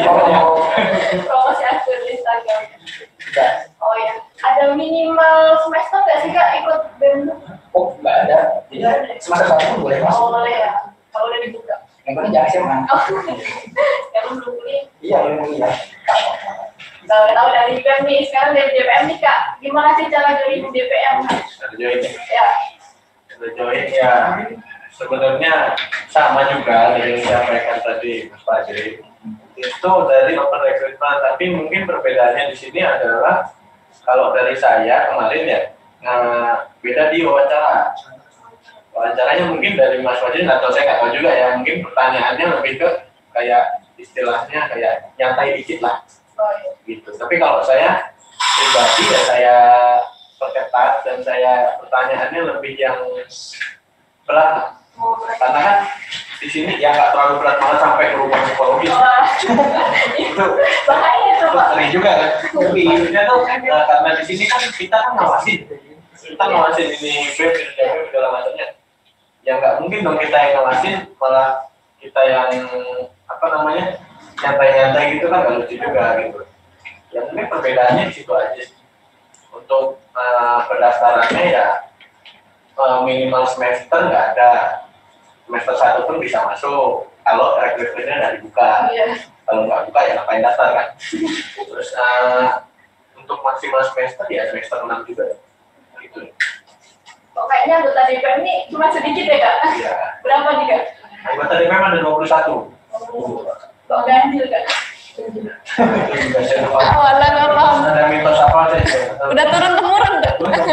Promosi akun di Instagram. Oh ya, ada minimal semester nggak sih kak ikut BEM? Oh nggak ada. Jadi semester 1 pun boleh masuk. Oh boleh ya, kalau udah dibuka. Yang penting jangan SMA. Oh, yang belum kuliah. Iya belum kuliah. Kalau tahu dari BEM nih, sekarang dari DPM nih kak, gimana sih cara join DPM? Ada join Ya. Ada join ya sebenarnya sama juga yang disampaikan tadi Mas Fajri. Itu dari open recruitment, tapi mungkin perbedaannya di sini adalah kalau dari saya kemarin ya beda di wawancara. Wawancaranya mungkin dari Mas Fajri atau saya nggak tahu juga ya, mungkin pertanyaannya lebih ke kayak istilahnya kayak nyantai dikit lah. Gitu. Tapi kalau saya pribadi ya saya perketat dan saya pertanyaannya lebih yang berat, karena kan di sini ya nggak terlalu berat malah sampai ke rumah psikologis. Itu Bahaya tuh pak. sering juga kan. Tapi maksudnya tuh karena di sini kan kita kan ngawasin ini BEM segala macamnya. Ya nggak mungkin dong kita yang ngawasin malah kita yang nyantai-nyantai gitu kan nggak lucu juga gitu. Ya mungkin perbedaannya di situ aja. Untuk pendaftarannya ya minimal semester nggak ada, semester 1 pun bisa masuk kalau rekrutmennya udah dibuka. Kalau nggak buka ya ngapain daftar kan. Terus untuk maksimal semester ya semester 6 juga gitu. Kayaknya anggota DPM ini cuma sedikit ya kak? Iya. Berapa nih kak? Anggota DPM ada 21. Kok ganjil kak? Awalan nggak paham. Ada mitos apa aja? Udah turun temurun nggak?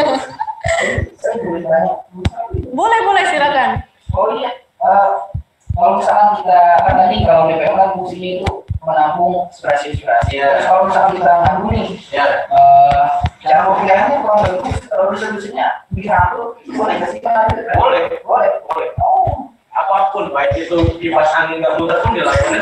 Boleh silakan. Oh iya, kalau misalkan kita kan tadi kalau DPM kan fungsinya itu menampung aspirasi-aspirasi. Terus kalau misalkan kita ngadu nih, Ya. cara pemilihannya kurang bagus, kalau resolusinya bikin aku boleh nggak sih Pak? Boleh. Oh, Apapun, baik itu kipas angin nggak muter pun dilakukan.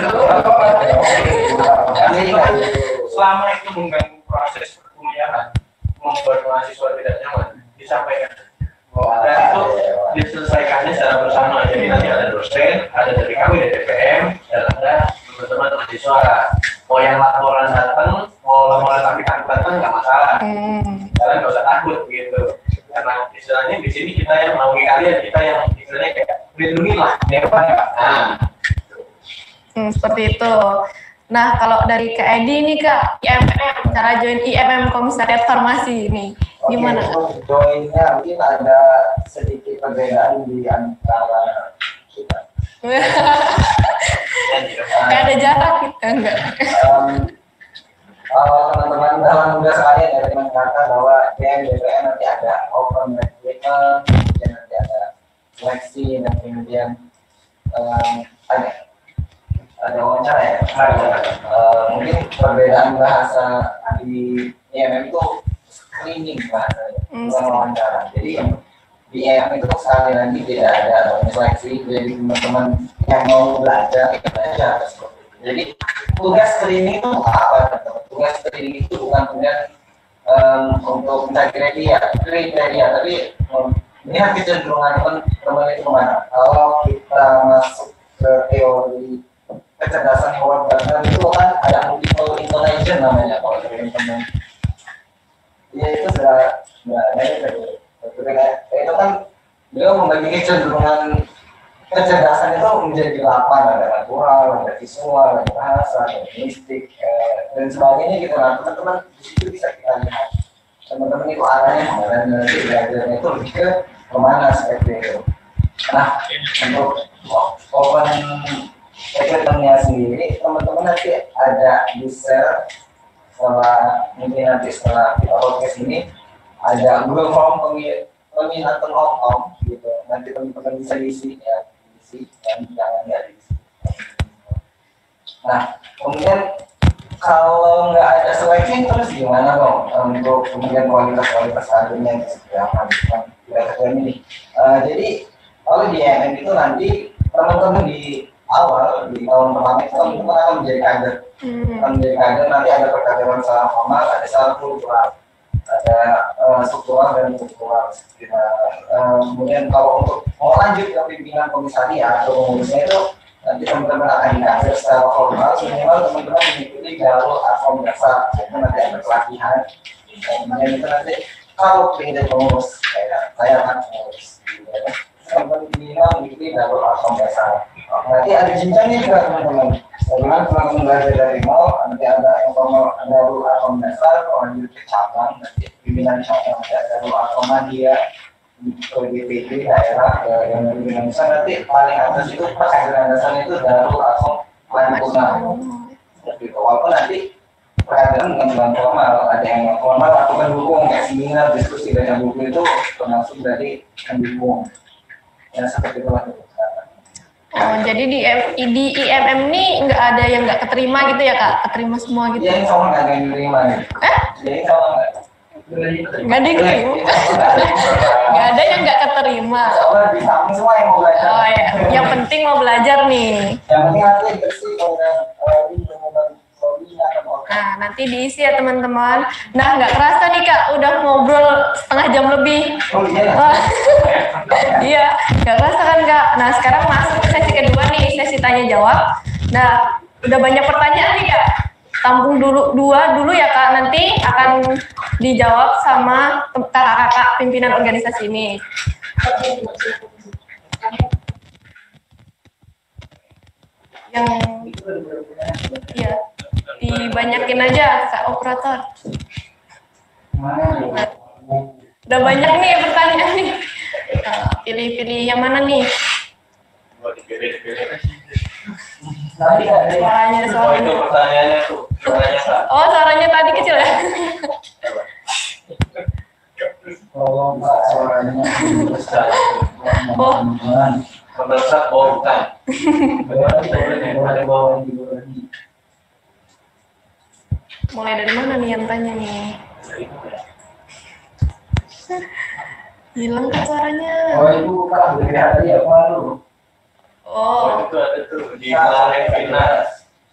Selama itu mengganggu proses perkuliahan, membuat mahasiswa tidak nyaman, disampaikan. Dan itu diselesaikannya secara bersama. Jadi nanti ada dosen, ada dari kami dari DPM, dan ada teman-teman mahasiswa. Mau yang laporan datang, mau laporan tapi datang nggak masalah. Kalian nggak usah takut gitu. Karena istilahnya di sini kita yang melalui kalian, kita yang istilahnya kayak melindungi lah. Seperti itu. Nah, kalau dari Kak Edi nih Kak, IMM, cara join IMM Komisariat Farmasi ini, gimana? Oke, joinnya mungkin ada sedikit perbedaan di antara kita. Kayak ada jarak kita, enggak? Teman-teman dalam muda sekalian ya teman kata bahwa DPM nanti ada open recruitment, kemudian nanti ada seleksi dan kemudian ada wawancara ya. Mungkin perbedaan bahasa di IMM itu screening bahasanya, bukan wawancara. Jadi di IMM itu sekali lagi tidak ada seleksi, jadi teman-teman yang mau belajar seperti itu. Jadi tugas screening itu apa? Tugas screening itu bukan kemudian untuk mencari kriteria, tapi melihat kecenderungan teman-teman itu kemana. Kalau kita masuk ke teori kecerdasan hewan dan itu kan ada multiple intonation namanya kalau teman-teman. Ya itu sudah itu kan beliau membagi kecenderungan kecerdasan itu menjadi 8, ada natural, ada visual, ada bahasa, ada mistik, dan sebagainya gitu. Nah teman-teman di situ bisa kita lihat teman-teman itu arahnya dan nanti belajarnya itu lebih ke kemana seperti itu. Nah untuk open recruitment-nya sendiri teman-teman nanti ada di share setelah mungkin nanti setelah kita podcast ini ada Google Form peminatan om gitu. Nanti teman-teman bisa diisi ya, diisi dan jangan nggak diisi. Nah, kemudian kalau nggak ada seleksi terus gimana dong untuk kemudian kualitas kadernya seperti apa? Kita ini. Jadi kalau di IMM itu nanti teman-teman di awal di tahun pertama itu teman-teman akan menjadi kader. Akan menjadi kader, nanti ada perkaderan secara formal, ada secara kultural, ada struktural dan kultural. Kemudian kalau untuk mau lanjut ke pimpinan komisariat atau pengurusnya itu nanti teman-teman akan dikader secara formal, minimal teman-teman mengikuti jalur adkom dasar, jadi nanti ada pelatihan. Kemudian itu nanti kalau ingin jadi pengurus, saya akan pengurus. Teman-teman minimal mengikuti jalur adkom dasar. Nanti ada jenjangnya juga teman-teman. Bagaimana teman-teman belajar dari nol, nanti ada yang formal, ada jalur adkom dasar, lanjut ke cabang, nanti pimpinan cabang ada jalur adkom media. Ke DPD daerah yang lebih besar, nanti paling atas itu perkaderan dasarnya itu jalur adkom paripurna. Seperti itu. Walaupun nanti perkaderan dengan formal, ada yang formal atau pendukung kayak seminar, diskusi dan buku itu termasuk dari pendukung. Ya seperti itulah. Oh, jadi di IMM ini nggak ada yang nggak keterima gitu ya kak? Keterima semua gitu? Iya, insya Allah nggak ada yang diterima. Jadi insya Allah nggak. Nggak ada yang keterima? Nggak ada yang nggak keterima. Soalnya bisa semua yang mau belajar. Oh ya, yang penting mau belajar nih. Yang penting nanti bersih dengan Nah, nanti diisi ya teman-teman. Nah, nggak kerasa nih kak, udah ngobrol setengah jam lebih. Oh iya. Oh, iya, nggak kerasa kan kak. Nah, sekarang masuk ke sesi kedua nih, sesi tanya jawab. Nah, udah banyak pertanyaan nih kak. Tampung dua dulu ya kak, nanti akan dijawab sama kakak-kakak pimpinan organisasi ini. Yang ya dibanyakin aja kak operator. Udah banyak nih pertanyaan nih. Pilih-pilih yang mana nih? Suaranya. Oh, itu pertanyaannya tuh. Suaranya Kak. Oh, suaranya tadi kecil ya? Tolong Pak suaranya besar. Oh. Membesar bukan. Mulai dari mana nih yang tanya nih? Hilang kan suaranya. Oh itu Kak, BPH tadi apa lu? Oh, Itu ada tuh di kemarin Finas.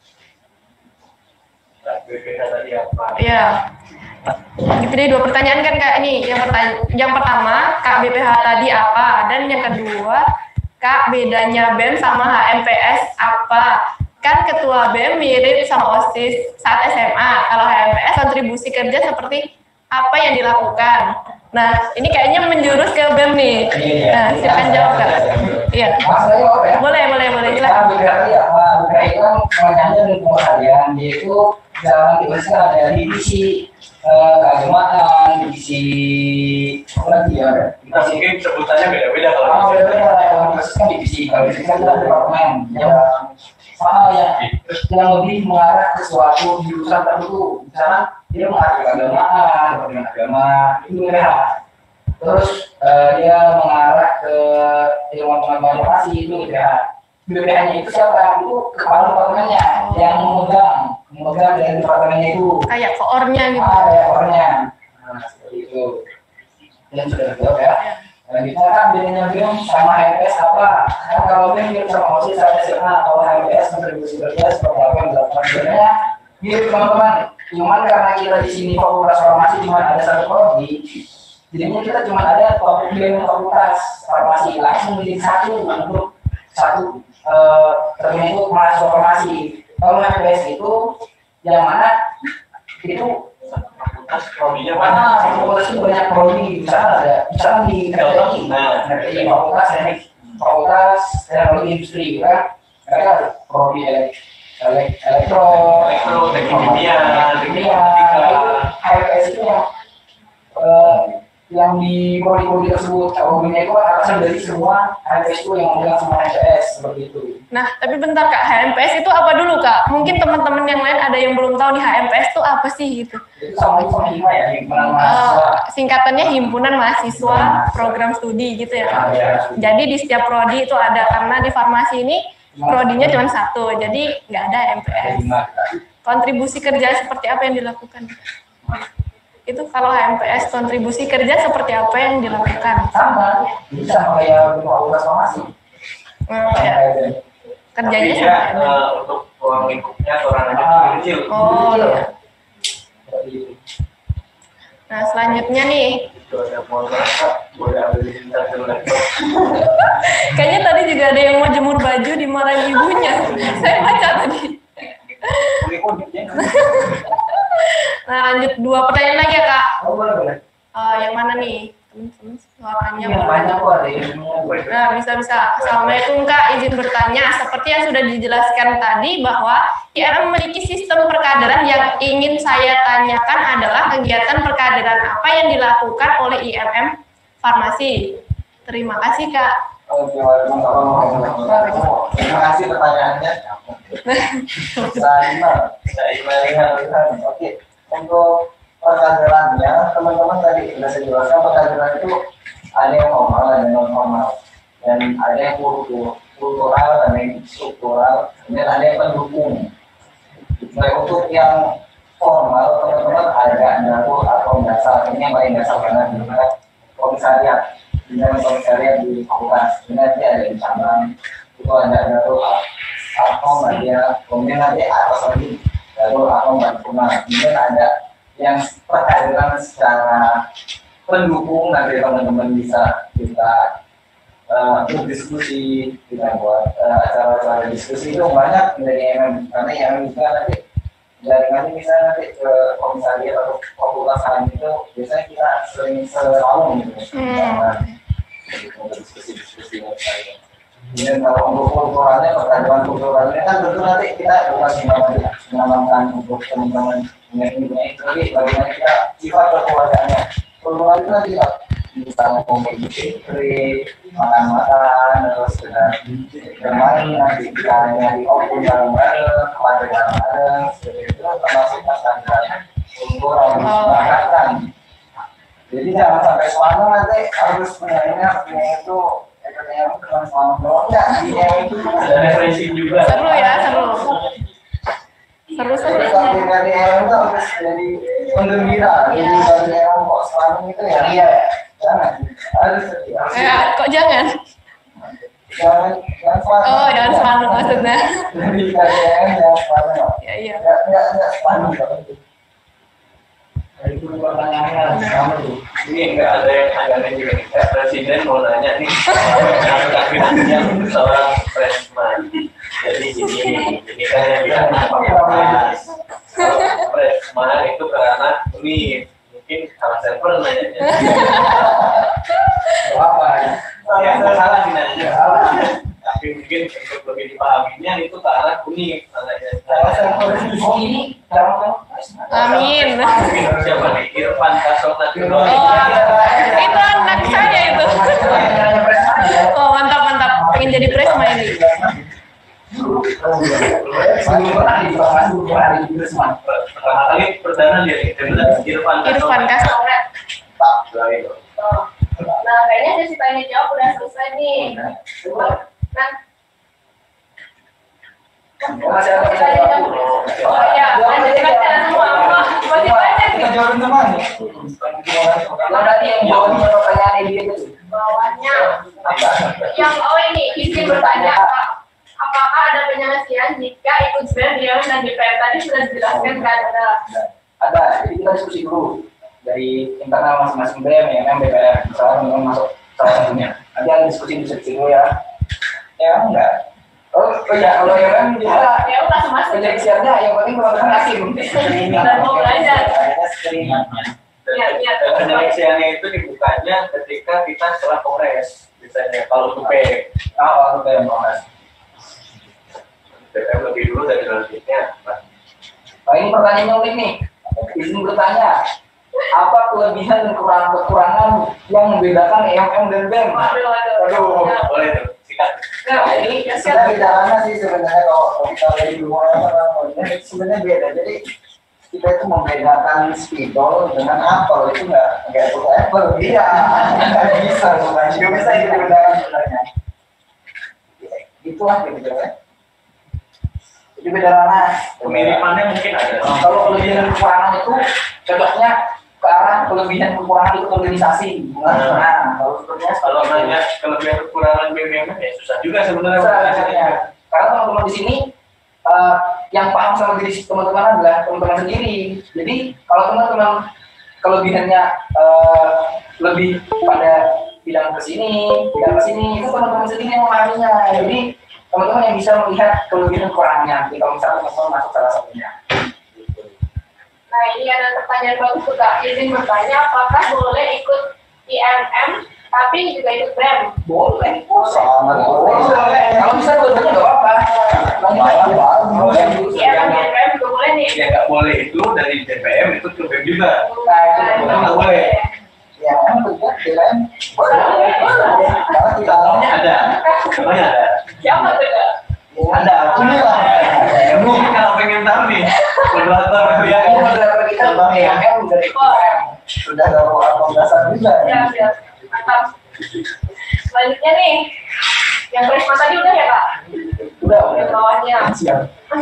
BPH tadi apa? iya. Dipilih dua pertanyaan kan kak ini. Yang pertama, kak BPH tadi apa? Dan yang kedua, kak bedanya BEM sama HMPS apa? Kan ketua BEM mirip sama OSIS saat SMA. Kalau HMPS kontribusi kerja seperti apa yang dilakukan? Nah, ini kayaknya menjurus ke BEM nih. Nah, silakan jawab kak. Iya. Mas saya jawab ya. Boleh. Nah, Silakan. BPH tadi apa? BPH itu kan pengajaran dari pengajaran, yaitu dalam diversitas ada divisi keagamaan, divisi apa lagi ya ada? Nah, mungkin sebutannya beda-beda kalau Oh, di sini. beda-beda lah. Kalau divisi kan divisi, kalau divisi kan ada departemen yang yang lebih mengarah ke suatu jurusan tertentu. Misalnya dia mengarah ke keagamaan, departemen agama, itu BPH. Terus dia mengarah ke ilmu pengetahuan informasi, itu BPH. BPH-nya itu siapa? Itu kepala departemennya yang memegang dari departemennya itu. Kayak koornya gitu. Ya, orangnya. Nah, seperti itu. Dan sudah jawab ya. Dan kita kan bedanya BEM sama HMPS apa? Karena kalau BEM dia sama OSIS sama SMA, kalau HMPS kontribusi kerja seperti apa yang dilakukan sebenarnya. Mirip teman-teman. Cuman karena kita di sini fakultas farmasi cuma ada satu prodi, jadinya kita cuma ada topik BEM fakultas farmasi langsung menjadi satu untuk satu terminal itu mahasiswa farmasi. Kalau HMPS itu yang mana itu Prodinya mana? fakultas itu banyak prodi, misalnya di teknologi, di fakultas teknologi industri, kan? Mereka ada prodi elektro, teknik kimia, teknik itu HMPS itu yang yang di prodi-prodi tersebut. Umumnya itu kan alasan dari semua HMPS itu yang memegang semua HMPS seperti itu. Nah, tapi bentar Kak, HMPS itu apa dulu Kak? Mungkin teman-teman yang lain ada yang belum tahu nih HMPS itu apa sih gitu. Itu sama HIMA ya, himpunan mahasiswa. Singkatannya Himpunan Mahasiswa Program Studi gitu ya Kak. Jadi di setiap prodi itu ada, karena di farmasi ini prodinya cuma satu, jadi nggak ada HMPS. Kontribusi kerja seperti apa yang dilakukan? Itu kalau HMPS kontribusi kerja seperti apa yang dilakukan? Sama kayak fakultas farmasi. Ya. Kerjanya Tapi sama. ya, untuk ruang lingkupnya atau ranahnya lebih kecil. Oh iya. Seperti itu. Nah selanjutnya nih, Itu ada mau berapa? Boleh ambil di sini satu laptop. kayaknya tadi juga ada yang mau jemur baju dimarahin ibunya. Saya baca tadi. Nah lanjut 2 pertanyaan lagi ya Kak. Oh, boleh. Yang mana nih? Teman-teman suaranya Yang boleh. banyak kok ada yang Nah, bisa-bisa. Assalamualaikum Kak, izin bertanya. Seperti yang sudah dijelaskan tadi bahwa IRM memiliki sistem perkaderan, yang ingin saya tanyakan adalah kegiatan perkaderan apa yang dilakukan oleh IMM Farmasi. Terima kasih Kak. Oke, Waalaikumsalam. Terima kasih pertanyaannya. Saya Oke, untuk perkaderannya, teman-teman tadi sudah saya jelaskan, perkaderan itu ada yang formal, ada yang non formal, dan ada yang kultural, ada yang struktural, dan ada yang pendukung. Nah, untuk yang formal, teman-teman ada dapur atau dasar, ini yang paling dasar karena di komisariat, dengan komisariat di fakultas, ini nanti ada di cabang, itu ada dapur atau ada, kemudian nanti atas lagi dapur atau bantuan, kemudian ada yang perkaderan secara pendukung, nanti teman-teman bisa kita berdiskusi, kita buat acara-acara diskusi itu banyak dari MM, karena yang juga nanti jaringannya misalnya nanti ke komisariat atau fakultas lain itu biasanya kita sering selalu gitu. Diskusi-diskusi saya. Dan kalau untuk kulturalnya, perkaderan kulturalnya kan tentu nanti kita bukan mengamalkan untuk teman-teman ini, tapi bagaimana kita sifat kekeluargaannya. Kultural itu nanti bisa ngomong istri, makan-makan, terus bermain, nanti kita nyari opun bareng-bareng, keluarga bareng-bareng, seperti itu termasuk perkaderan kultural bahkan. Jadi jangan sampai selama nanti harus punya itu yang bukan selama doang, itu Ada referensi juga. Seru ya, seru. Seru-seru. Tapi dari itu harus jadi penggembira, jadi dari yang kok selama itu ya iya, jangan harus Kok jangan? jangan selama. Oh, jangan selalu maksudnya. Jadi dari yang selama. Ya iya. Nggak selama. Itu pertanyaannya sama tuh. Ini nggak ada yang agak juga. Presiden mau nanya nih, yang seorang freshman. Jadi ini kan yang bilang fakultas. Freshman itu karena ini mungkin salah server nanya. Apa ya? Ya nggak salah sih nanya. Tapi mungkin untuk lebih dipahaminya itu ke arah unik namanya. Oh ini cara Amin. Mungkin siapa nih? Irfan Kasona Oh, itu anak saya itu. Oh, mantap. Pengen jadi presma ini. sebelum pernah dibahas 2 hari juga semua. Pertama kali perdana dia nih, Irfan Kasona. Nah, kayaknya sesi tanya jawab udah selesai nih. Nah, Masih ada tanya jawab. Oh iya, lanjut baca semua. Masih banyak Kita nih. jawabin teman. Yang tadi yang jawab pertanyaan ini itu. Bawahnya. Yang ini izin bertanya, apakah ada penyelesaian jika ikut BEM, DIAM, dan DPR tadi sudah dijelaskan kan Ada, jadi kita diskusi dulu dari internal masing-masing BEM, YMM, DPR, misalnya memang masuk salah satunya. Nanti ada diskusi dulu ya. Ya enggak. Oh iya, kalau YMM dia ya udah masuk. penyelesaiannya yang penting melakukan hakim. Dan mau belajar. Dan penyelesaiannya itu dibukanya ketika kita setelah kongres, misalnya kalau untuk PM. Oh, BEM, Mas. BPM lebih dulu dari selanjutnya. Nah, ini pertanyaannya unik nih. Izin bertanya. apa kelebihan dan kekurangan yang membedakan EMM dan BEM? Aduh, boleh tuh, sikat. Nah, ini Kita bicaranya sih sebenarnya kalau kita dari dulu orang sebenarnya beda. Jadi kita itu membedakan spidol dengan apel itu nggak itu apple. Iya, nggak bisa sebenarnya. Nggak bisa itu dibedakan sebenarnya. Itulah gitu ya. Jadi beda ranah. Kemiripannya mungkin ada. Kalau kelebihan dan kekurangan itu cocoknya ke arah kelebihan kekurangan itu organisasi. Nah, kalau sebenarnya Kalau nanya kelebihan kekurangan BMM ya susah juga sebenarnya. karena teman-teman di sini yang paham sama diri teman-teman adalah teman-teman sendiri. Jadi kalau teman-teman kelebihannya lebih pada bidang ke sini, itu teman-teman sendiri yang memahaminya. Jadi teman-teman yang bisa melihat kelebihan kekurangannya. Jadi kalau misalnya teman-teman masuk salah satunya. Nah, ini ada pertanyaan bagus tuh Kak. Izin bertanya, apakah boleh ikut IMM tapi juga ikut BEM? Boleh. Sangat boleh. Kalau bisa dua-duanya nggak apa-apa. IMM dan BEM juga boleh nih. Ya nggak boleh itu dari DPM itu ke BEM juga. Nah, itu nggak boleh. Ya, kan kerja kirain Boleh. karena kita Namanya ada. Namanya ada. Siapa tuh Kak? Ada. Ya mungkin kalau pengen tahu nih moderator dia ini moderator kita Bang EMM dari IMM. sudah ada pembahasan juga. Ya, siap. Mantap. Selanjutnya nih, yang Prisma tadi udah ya Kak? Udah. Yang bawahnya. Siap.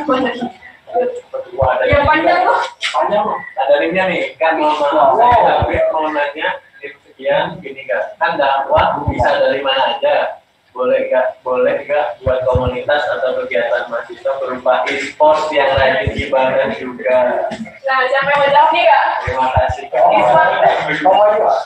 Yang panjang tuh. Panjang loh. ada rimnya nih kan saya mau nanya sekian gini kan dakwah bisa dari mana aja boleh nggak buat komunitas atau kegiatan mahasiswa berupa e-sport yang rajin ibadah juga. Nah, siapa yang mau jawab nih Kak? Terima kasih Kak. Kamu aja, Pak.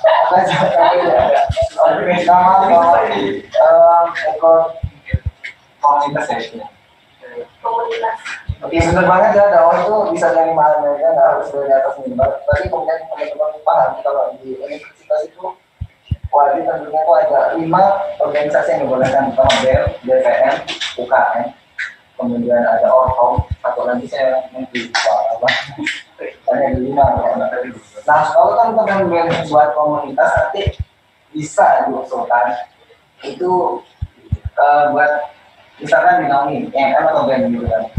Nama ekor komunitas ya itu. Komunitas. Oke, benar banget ya, dakwah itu bisa dari mana aja, nggak harus dari atas mimbar. Tapi kemudian teman-teman paham kalau di universitas itu wajib tentunya itu ada 5 organisasi yang dibolehkan, pertama BEM, DPM, UKM, kemudian ada Orkom, atau nanti saya nanti apa? Hanya 5. Nah, kalau kan teman-teman buat komunitas nanti bisa diusulkan itu buat misalkan dinaungi IMM atau BEM gitu kan.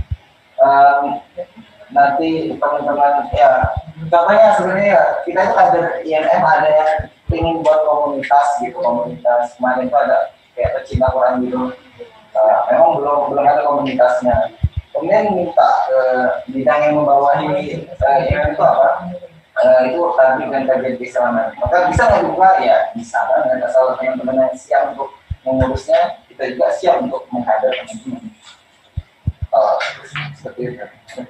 Nanti teman-teman ya contohnya sebenarnya ya, kita itu ada IMM ada yang ingin buat komunitas gitu, komunitas kemarin itu ada kayak pecinta Quran gitu, memang belum ada komunitasnya, kemudian minta ke bidang yang membawahi IMM itu apa, itu tadi dengan kajian keislaman, maka bisa nggak juga ya bisa kan, asal teman-teman yang siap untuk mengurusnya, kita juga siap untuk menghadap teman-teman. Seperti itu.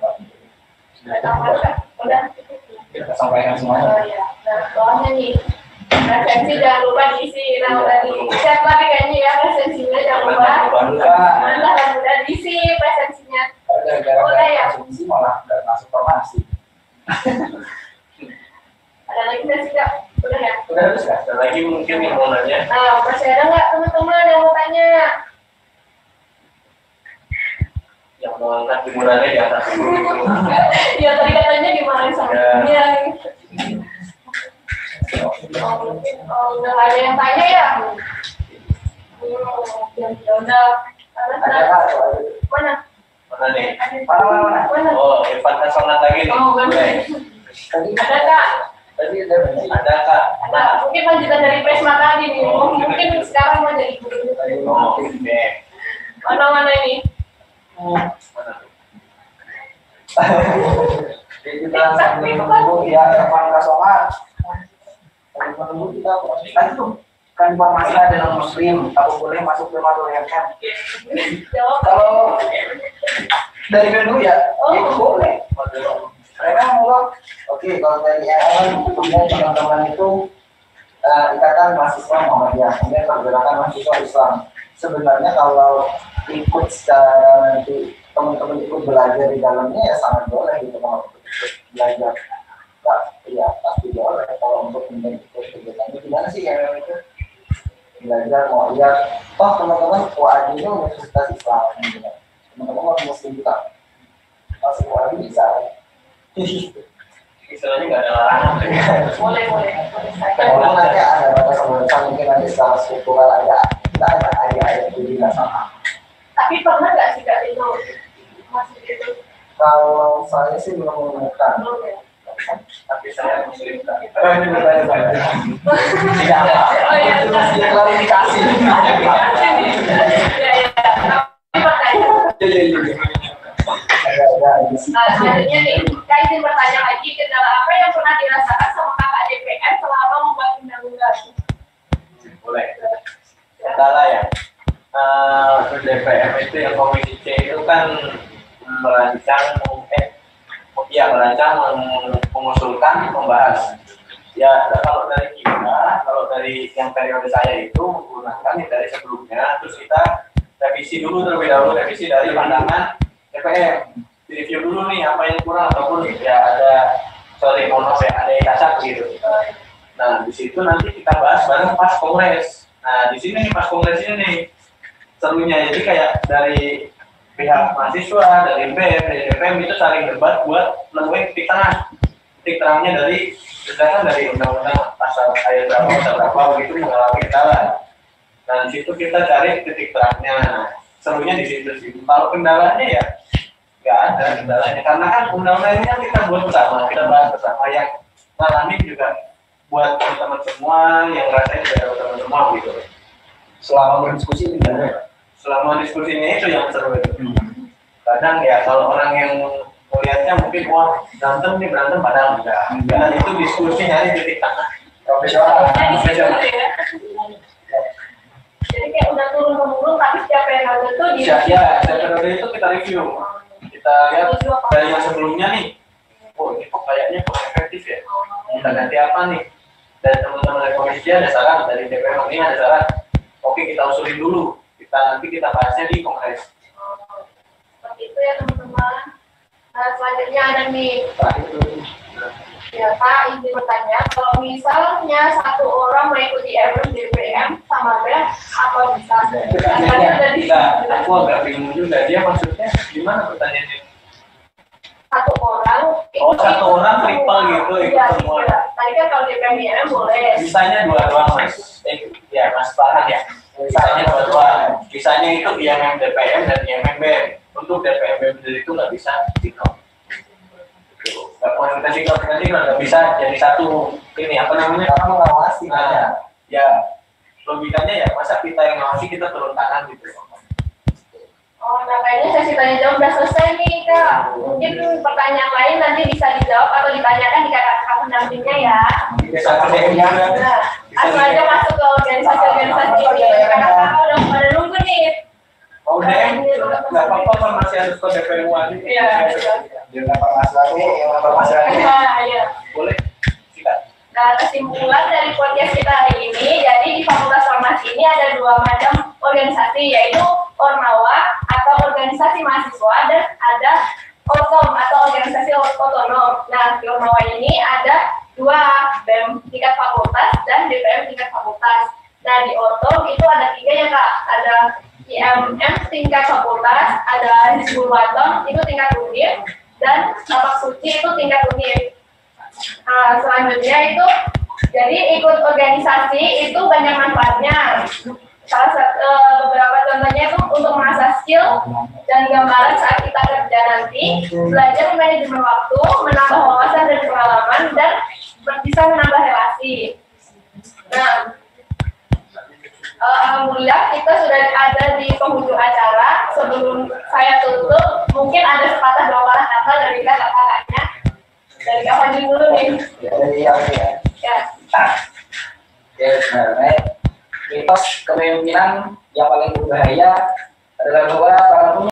Udah. Kita sampaikan Oh semuanya. iya. Nah, bawahnya nih. Resensi jangan lupa diisi. Nah, udah di-chat lagi kayaknya ya resensinya jangan lupa. Mantap dan udah diisi presensinya. Gara-gara asumsi malah nggak masuk formasi. Ada lagi nggak sih Kak? Udah ya? Udah harus nggak? Ada lagi mungkin yang mau nanya. Nah, masih ada nggak teman-teman yang mau tanya? Yang mau angkat jemurannya di atas dulu itu. Ya tadi katanya gimana sama dunia gitu. Oh, udah nggak ada yang tanya ya? Ya udah. Mana? Mana nih? Mana? Oh, Irfan Kasongan lagi nih. Oh, benar. Ada Kak? Ada Kak. Ada. Mungkin lanjutan dari Prisma tadi nih. Mungkin sekarang mau jadi guru. Oh, oke. Mana ini? Mana tuh? Kita sambil menunggu ya Irfan Kasongan. Sambil menunggu kita nanti tuh kan informasi ada non muslim, apa boleh masuk ke materi kan? Jawab. Kalau dari dulu ya, itu boleh. Mereka mau Oke, kalau dari IMM kemudian teman-teman itu ikatan mahasiswa Muhammadiyah, kemudian pergerakan mahasiswa Islam. Sebenarnya kalau ikut secara nanti teman-teman ikut belajar di dalamnya ya sangat boleh gitu kalau ikut belajar. Nah, iya pasti boleh kalau untuk ikut kegiatan itu gimana sih IMM itu? Belajar mau lihat, oh teman-teman UAD ini Universitas Islam, gitu. Teman-teman mau muslim juga masuk UAD bisa. istilahnya nggak ada larangan. Boleh. Walaupun nanti ada batasan mungkin nanti secara struktural nggak ada ayat jadi nggak sama. Tapi pernah nggak sih Kak itu masuk itu? Kalau saya sih belum menemukan. Belum ya? Tapi saya muslim. Ini bertanya-tanya. Tidak apa. Oh iya, Itu masih klarifikasi. Ya. Tapi pertanyaan. Selanjutnya nih, Kak izin bertanya lagi, kendala apa yang pernah dirasakan sama kakak DPR selama membuat undang-undang? Boleh. Kendala ya. DPR itu yang Komisi C itu kan merancang, mengusulkan, membahas. Ya, kalau dari kita, kalau dari yang periode saya itu menggunakan dari sebelumnya, terus kita revisi dulu terlebih dahulu, revisi dari pandangan DPR, direview dulu nih apa yang kurang ataupun ya ada ada yang cacat gitu. Nah di situ nanti kita bahas bareng pas kongres. Nah di sini pas kongres ini nih serunya, jadi kayak dari pihak mahasiswa, dari BEM, dari DPM itu saling debat buat nemuin titik tengah. Titik terangnya dari misalkan dari undang-undang pasal ayat berapa begitu mengalami kendala. Nah di situ kita cari titik terangnya. Serunya di situ sih. Kalau kendalanya ya nggak ada kendalanya, karena kan undang-undang ini kan kita buat bersama, kita bahas bersama, yang ngalamin juga buat teman-teman semua, yang ngerasain juga teman-teman semua gitu. Selama berdiskusi gimana? Selama diskusinya itu yang seru itu. Kadang ya kalau orang yang melihatnya mungkin wah berantem padahal enggak. Dan itu diskusi nyari titik tengah. Profesional. Jadi situ ya. Jadi kayak udah turun-temurun, tapi setiap periode itu di Ya, periode itu kita review. Kita lihat dari yang sebelumnya nih, oh ini kok kayaknya kurang efektif ya. Kita ganti apa nih? Dari teman-teman dari komisi ada saran, dari DPR ini ada saran. Oke, kita usulin dulu. Nanti kita bahasnya di kongres. seperti itu ya teman-teman. Nah, selanjutnya ada nih. Ya Kak, izin bertanya, kalau misalnya satu orang mengikuti DPM sama BEM, apa bisa? Aku agak bingung juga, dia maksudnya gimana pertanyaannya? Satu orang. Oh, satu orang triple gitu, ikut Iya, semua. iya. Tadi kan kalau DPM BEM boleh. Bisanya dua-dua mas. Ya mas Farhan ya. Bisanya dua-dua. Bisanya itu IMM DPM dan IMM BEM. Untuk DPM BEM itu nggak bisa sinkron. Nggak mau kita sinkron nggak bisa jadi satu ini apa namanya? Karena mengawasi. Nah, ya logikanya ya masa kita yang ngawasi kita turun tangan gitu. Oh, nah kayaknya sesi tanya jawab udah selesai nih Kak. Mungkin pertanyaan lain nanti bisa dijawab atau ditanyakan di kakak-kakak pendampingnya ya. Bisa kerja Nah, langsung aja masuk ke organisasi ini. Kakak-kakak udah pada nunggu nih. Oh deh, nggak apa-apa kan masih harus ke DPU aja. Iya. Dia lapor masalah ini, yang lapor masalah ini. Iya. Boleh, sikat. Nah, kesimpulan dari podcast kita hari ini, jadi di Fakultas Farmasi ini ada dua macam organisasi, yaitu Ormawa atau organisasi mahasiswa dan ada Ortom atau organisasi otonom. Nah, di Ormawa ini ada dua, BEM tingkat fakultas dan DPM tingkat fakultas. Nah, di Ortom itu ada tiga ya Kak, ada IMM tingkat fakultas, ada Hizbul Waton itu tingkat univ, dan Lapak Suci itu tingkat univ. Nah, selanjutnya itu jadi ikut organisasi itu banyak manfaatnya. Salah satu beberapa contohnya itu untuk mengasah skill dan gambaran saat kita kerja nanti, belajar manajemen waktu, menambah wawasan dan pengalaman, dan bisa menambah relasi. Nah, alhamdulillah kita sudah ada di penghujung acara. Sebelum saya tutup, mungkin ada sepatah dua patah kata dari kakak-kakaknya. Dari Kak Fadil dulu nih. Dari yang ini ya. Ya. Ya, sebenarnya mitos kepemimpinan yang paling berbahaya adalah bahwa para